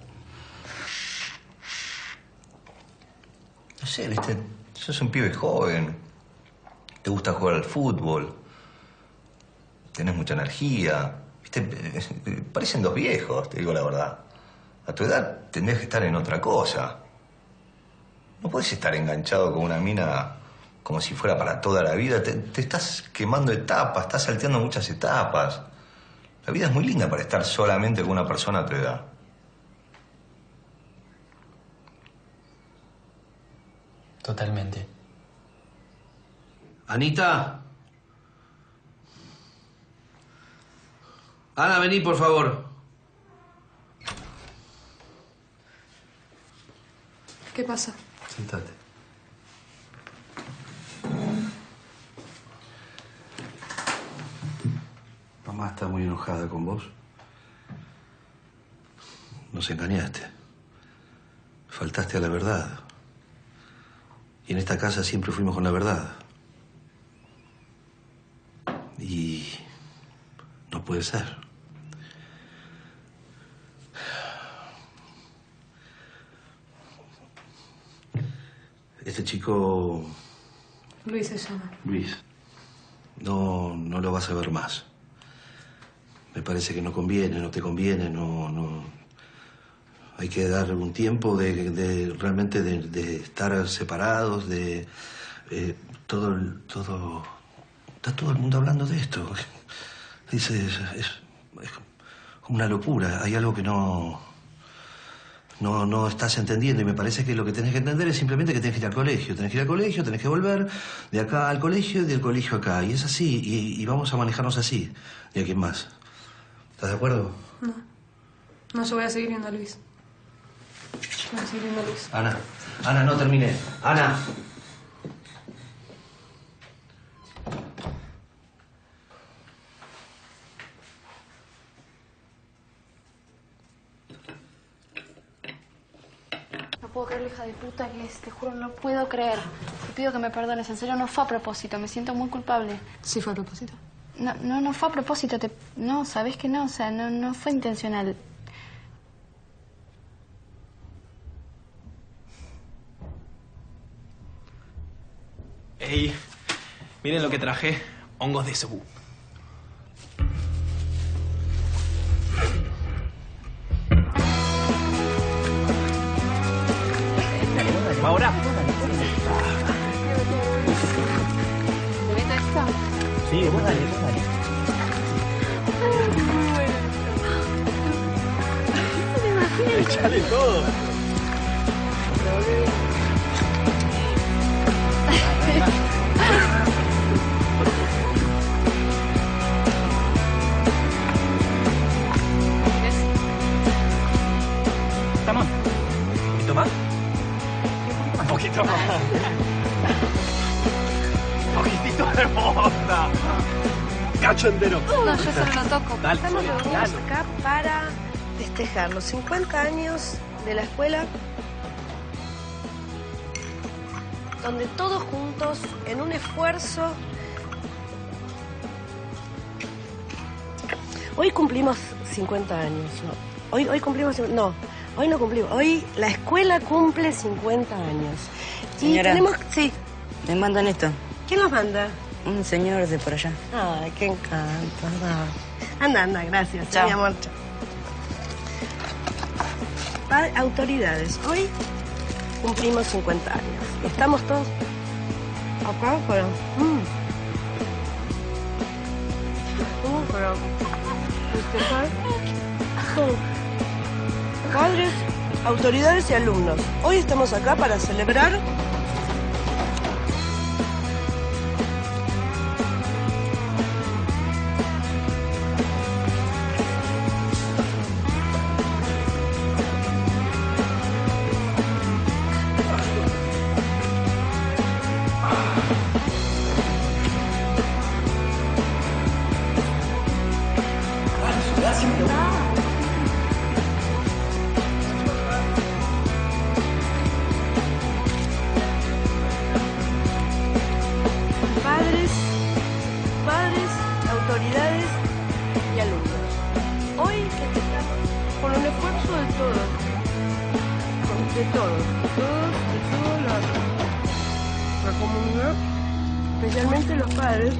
No sé, viste, sos un pibe joven. Te gusta jugar al fútbol. Tenés mucha energía. Viste, parecen dos viejos, te digo la verdad. A tu edad tendrías que estar en otra cosa. No puedes estar enganchado con una mina como si fuera para toda la vida. Te, te estás quemando etapas, estás salteando muchas etapas. La vida es muy linda para estar solamente con una persona a tu edad. Totalmente. Anita. Ana, vení, por favor. ¿Qué pasa? Sentate. Mamá está muy enojada con vos. Nos engañaste. Faltaste a la verdad. Y en esta casa siempre fuimos con la verdad. Y no puede ser. Este chico Luis se llama. Luis, no, no lo vas a ver más. Me parece que no conviene, no te conviene, no, no. Hay que dar un tiempo de, de realmente de, de estar separados, de eh, todo, el- todo, está todo el mundo hablando de esto. Dice, es, es, es como una locura. Hay algo que no, no, no estás entendiendo y me parece que lo que tenés que entender es simplemente que tenés que ir al colegio. Tenés que ir al colegio, tenés que volver de acá al colegio y del colegio acá. Y es así, y, y vamos a manejarnos así, de aquí en más. ¿Estás de acuerdo? No. No, yo voy a seguir viendo a Luis. Voy a seguir viendo a Luis. Ana, Ana, no terminé. Ana. No puedo creer la hija de puta que es, te juro, no puedo creer. Te pido que me perdones, en serio, no fue a propósito, me siento muy culpable. Sí fue a propósito. No, no, no fue a propósito, te... no, sabes que no, o sea, no, no fue intencional. Ey, miren lo que traje. Hongos de cebú. ¿Va ahora? ¿Te meto esto? Sí, vos dale, vos dale. Echale todo. Estamos. ¿Un poquito más? Un poquito más. Un poquitito de moda. Cacho entero. No, yo solo lo toco. Dale, Estamos dale. reunidos acá para festejar los cincuenta años de la escuela, donde todos juntos, en un esfuerzo... Hoy cumplimos cincuenta años, ¿no? Hoy, hoy cumplimos... No, hoy no cumplimos. Hoy la escuela cumple cincuenta años. Y Señora. tenemos... Sí. Me mandan esto. ¿Quién los manda? Un señor de por allá. Ay, qué encanto. No. Anda, anda, gracias. Chao. Mi amor. Chao. Padre, autoridades, hoy cumplimos cincuenta años. Estamos todos acá para... Mm. ¿Cómo para festejar? Todos. Padres, autoridades y alumnos. Hoy estamos acá para celebrar... Padres, padres, autoridades y alumnos. Hoy festejamos con un esfuerzo de todos, con- de todos, de todos, de toda la, la comunidad, especialmente los padres.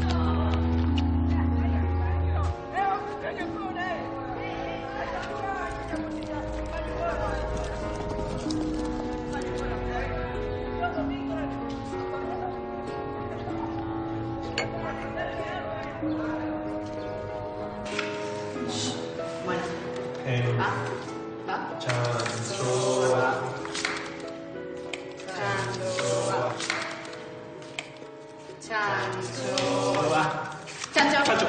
Bueno. Eh, ¿Va? ¿Va? Chanchoa. Chancho. Chancho. Chancho.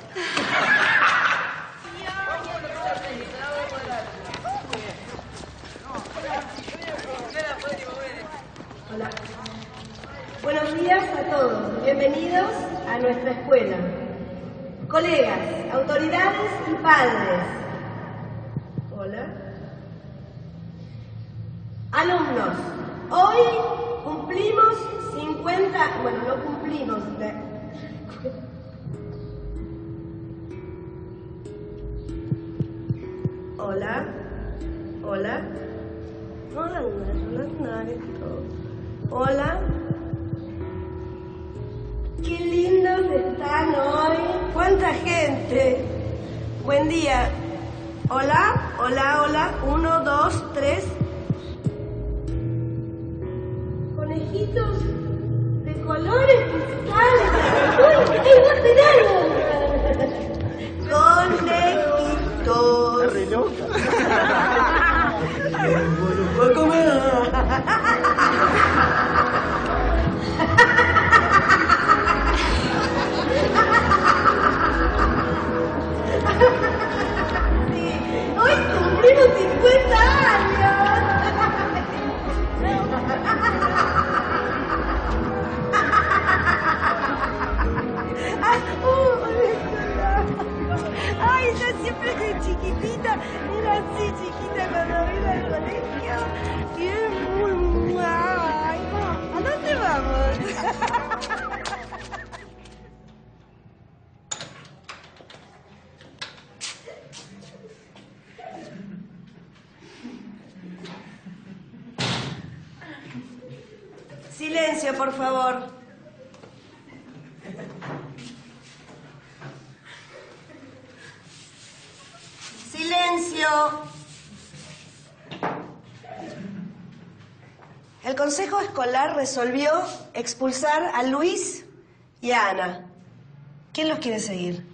Hola. Buenos días a todos. Bienvenidos a nuestra escuela. Colegas, autoridades y padres. Hola. Alumnos, hoy cumplimos cincuenta... Bueno, no cumplimos. de- Hola. Hola. Hola, hola, hola, hola. ¿Cuánta gente? Buen día. Hola, hola, hola. Uno, dos, tres. Conejitos de colores cristales. ¡Uy! ¡Ey, no Conejitos. ¡Qué reloj! ¡Voy a comer! Hoy cumplimos cincuenta años. Ay, yo siempre de chiquitita era así chiquita cuando iba al colegio. Y es muy, muy... Ay, ¿a dónde vamos? Silencio, por favor. Silencio. El Consejo Escolar resolvió expulsar a Luis y a Ana. ¿Quién los quiere seguir?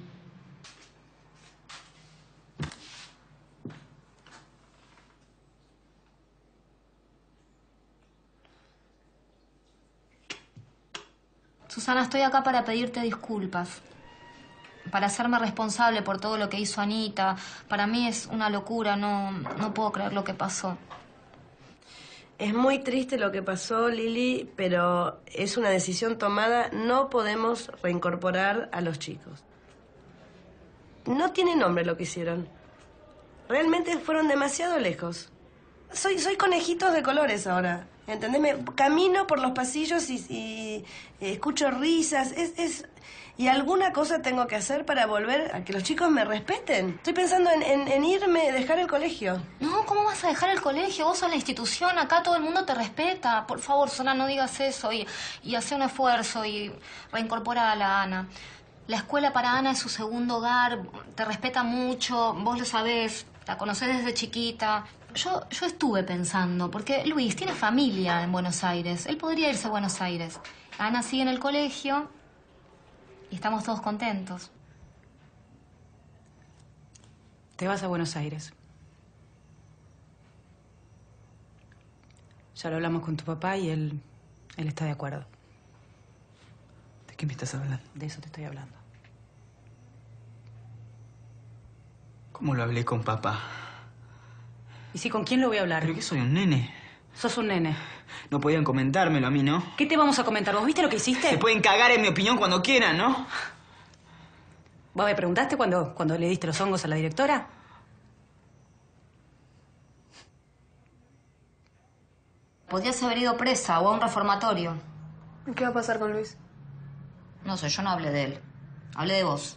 Susana, estoy acá para pedirte disculpas. Para hacerme responsable por todo lo que hizo Anita. Para mí es una locura, no, no puedo creer lo que pasó. Es muy triste lo que pasó, Lili, pero es una decisión tomada. No podemos reincorporar a los chicos. No tiene nombre lo que hicieron. Realmente fueron demasiado lejos. Soy, soy conejitos de colores ahora. ¿Entendés? Me camino por los pasillos y, y, y escucho risas. Es, es, y alguna cosa tengo que hacer para volver a que los chicos me respeten. Estoy pensando en, en, en irme, dejar el colegio. No, ¿cómo vas a dejar el colegio? Vos sos la institución, acá todo el mundo te respeta. Por favor, Susana, no digas eso y, y hace un esfuerzo y reincorpora a la Ana. La escuela para Ana es su segundo hogar, te respeta mucho, vos lo sabés, la conocés desde chiquita. Yo, yo estuve pensando, porque Luis tiene familia en Buenos Aires. Él podría irse a Buenos Aires. Ana sigue en el colegio y estamos todos contentos. Te vas a Buenos Aires. Ya lo hablamos con tu papá y él, él está de acuerdo. ¿De qué me estás hablando? De eso te estoy hablando. ¿Cómo lo hablé con papá? ¿Y si con quién lo voy a hablar? ¿Pero qué soy, un nene? Sos un nene. No podían comentármelo a mí, ¿no? ¿Qué te vamos a comentar? ¿Vos viste lo que hiciste? Se pueden cagar en mi opinión cuando quieran, ¿no? ¿Vos me preguntaste cuando, cuando le diste los hongos a la directora? Podrías haber ido presa o a un reformatorio. ¿Qué va a pasar con Luis? No sé, yo no hablé de él. Hablé de vos.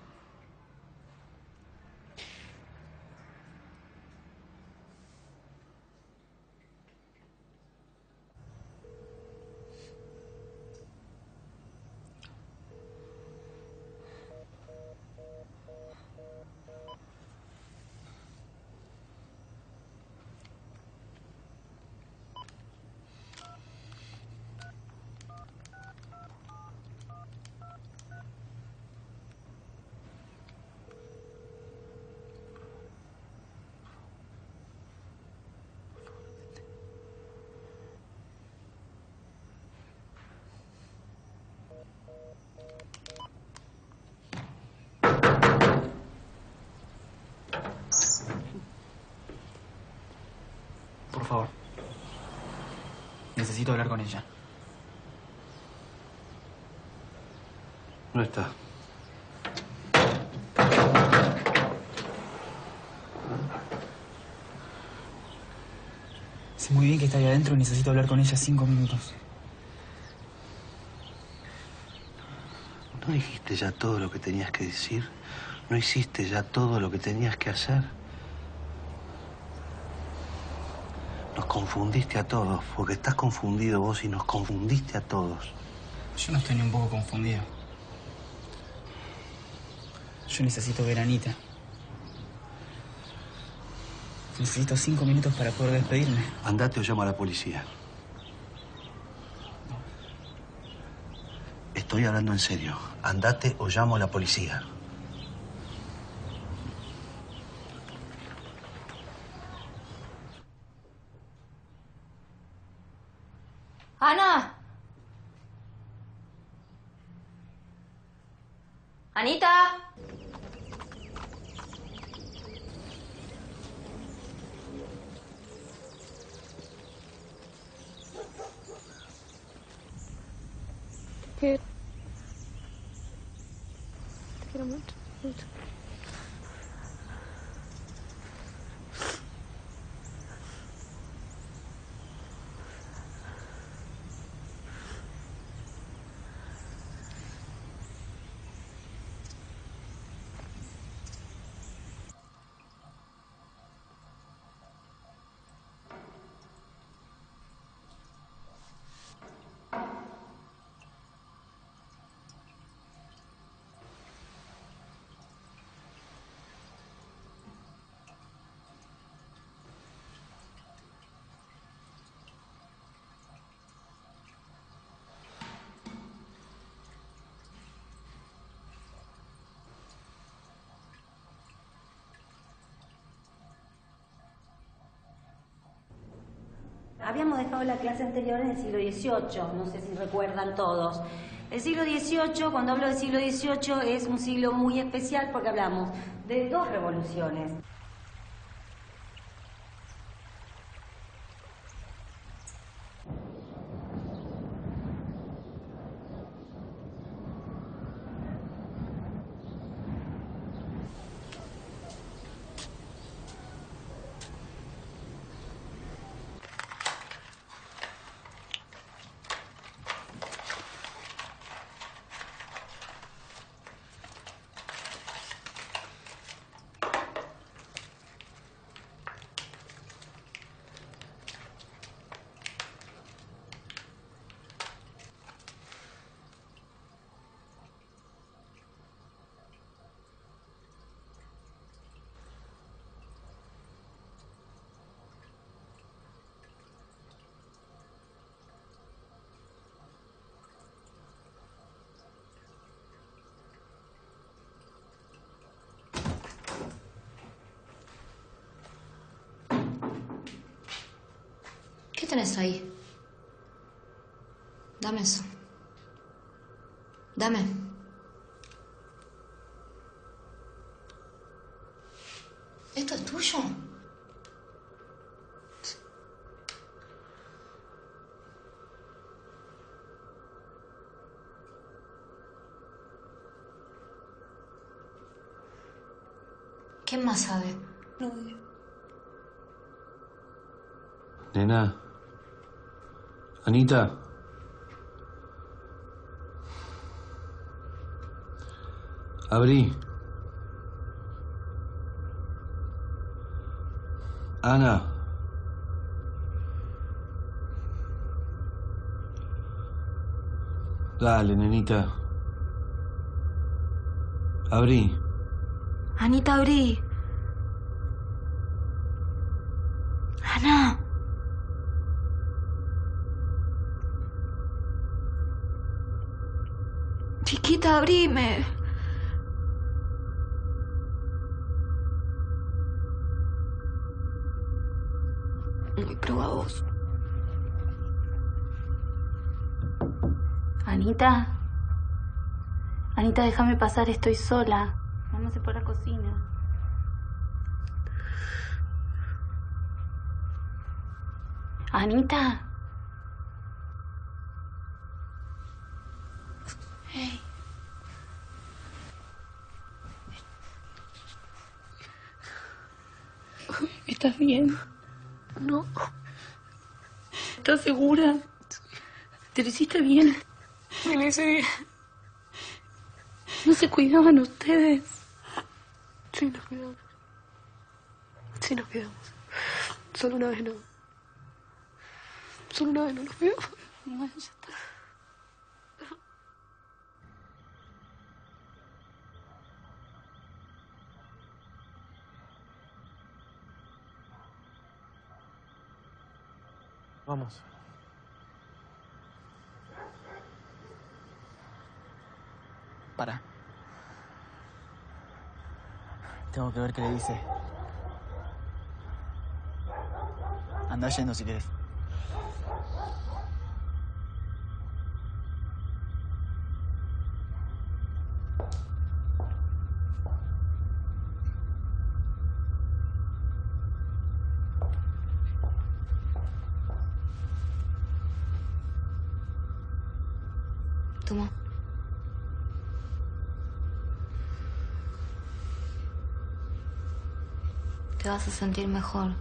Por favor. Necesito hablar con ella. No está. Sé muy bien que está ahí adentro y necesito hablar con ella cinco minutos. ¿No dijiste ya todo lo que tenías que decir? ¿No hiciste ya todo lo que tenías que hacer? Nos confundiste a todos, porque estás confundido vos y nos confundiste a todos. Yo no estoy ni un poco confundido. Yo necesito ver a Anita. Necesito cinco minutos para poder despedirme. Andate o llamo a la policía. Estoy hablando en serio. Andate o llamo a la policía. ¡Ana! ¡Anita! Te quiero. Te quiero mucho, mucho. Habíamos dejado la clase anterior en el siglo dieciocho, no sé si recuerdan todos. El siglo dieciocho, cuando hablo del siglo dieciocho, es un siglo muy especial porque hablamos de dos revoluciones. ¿Qué tenés ahí? Dame eso. Dame. ¿Esto es tuyo? ¿Quién más sabe? Nadie. Nena. Anita. Abrí. Ana. Dale, nenita. Abrí. Anita, abrí. Ana. Chiquita, abrime. Muy prueba vos. Anita. Anita, déjame pasar, estoy sola. Vamos a ir por la cocina. Anita. Hey. ¿Estás bien? No. ¿Estás segura? ¿Te lo hiciste bien? Me lo hice bien. ¿No se cuidaban ustedes? Sí, nos cuidamos. Sí, nos cuidamos. Solo una vez no. Solo una vez no nos cuidamos. Bueno, ya está. Vamos. Para. Tengo que ver qué le dice. Anda yendo si querés. Toma. Te vas a sentir mejor.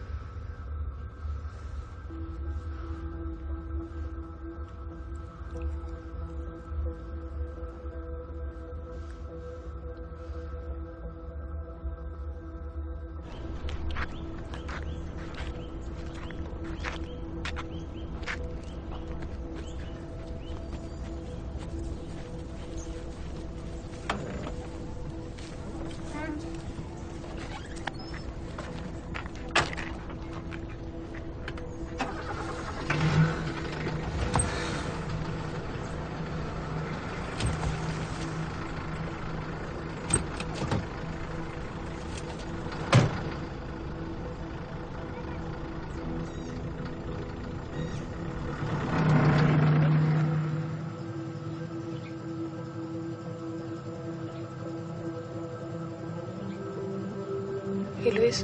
¿Y Luis?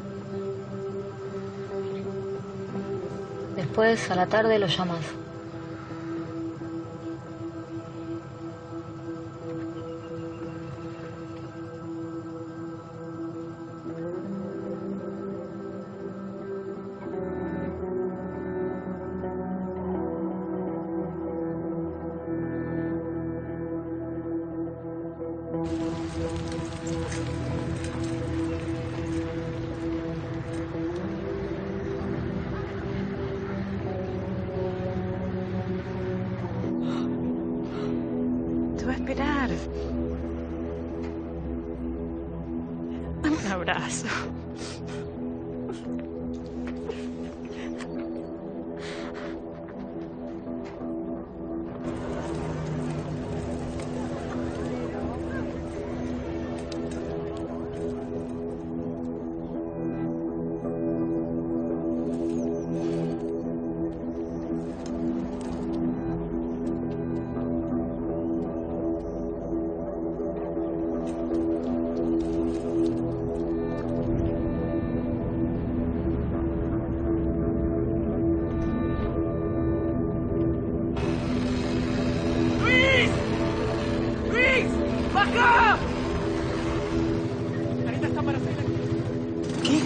Después, a la tarde, lo llamas. Te va a esperar. Dame un abrazo. ¡Baja! Anita está para hacer. ¿Qué?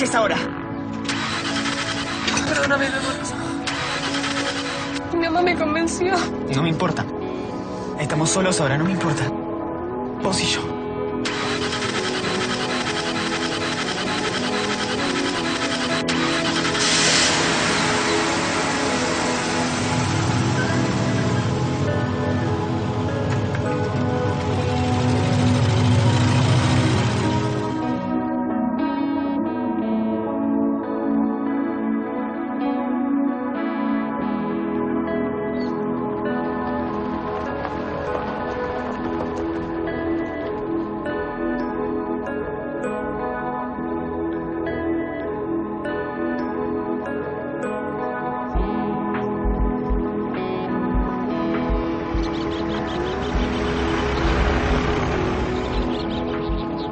vayas ahora. Perdóname, mi amor. Mi mamá me convenció. No me importa. Estamos solos ahora, no me importa. Vos y yo.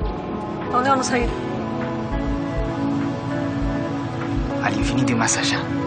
¿A dónde vamos a ir? Al infinito y más allá.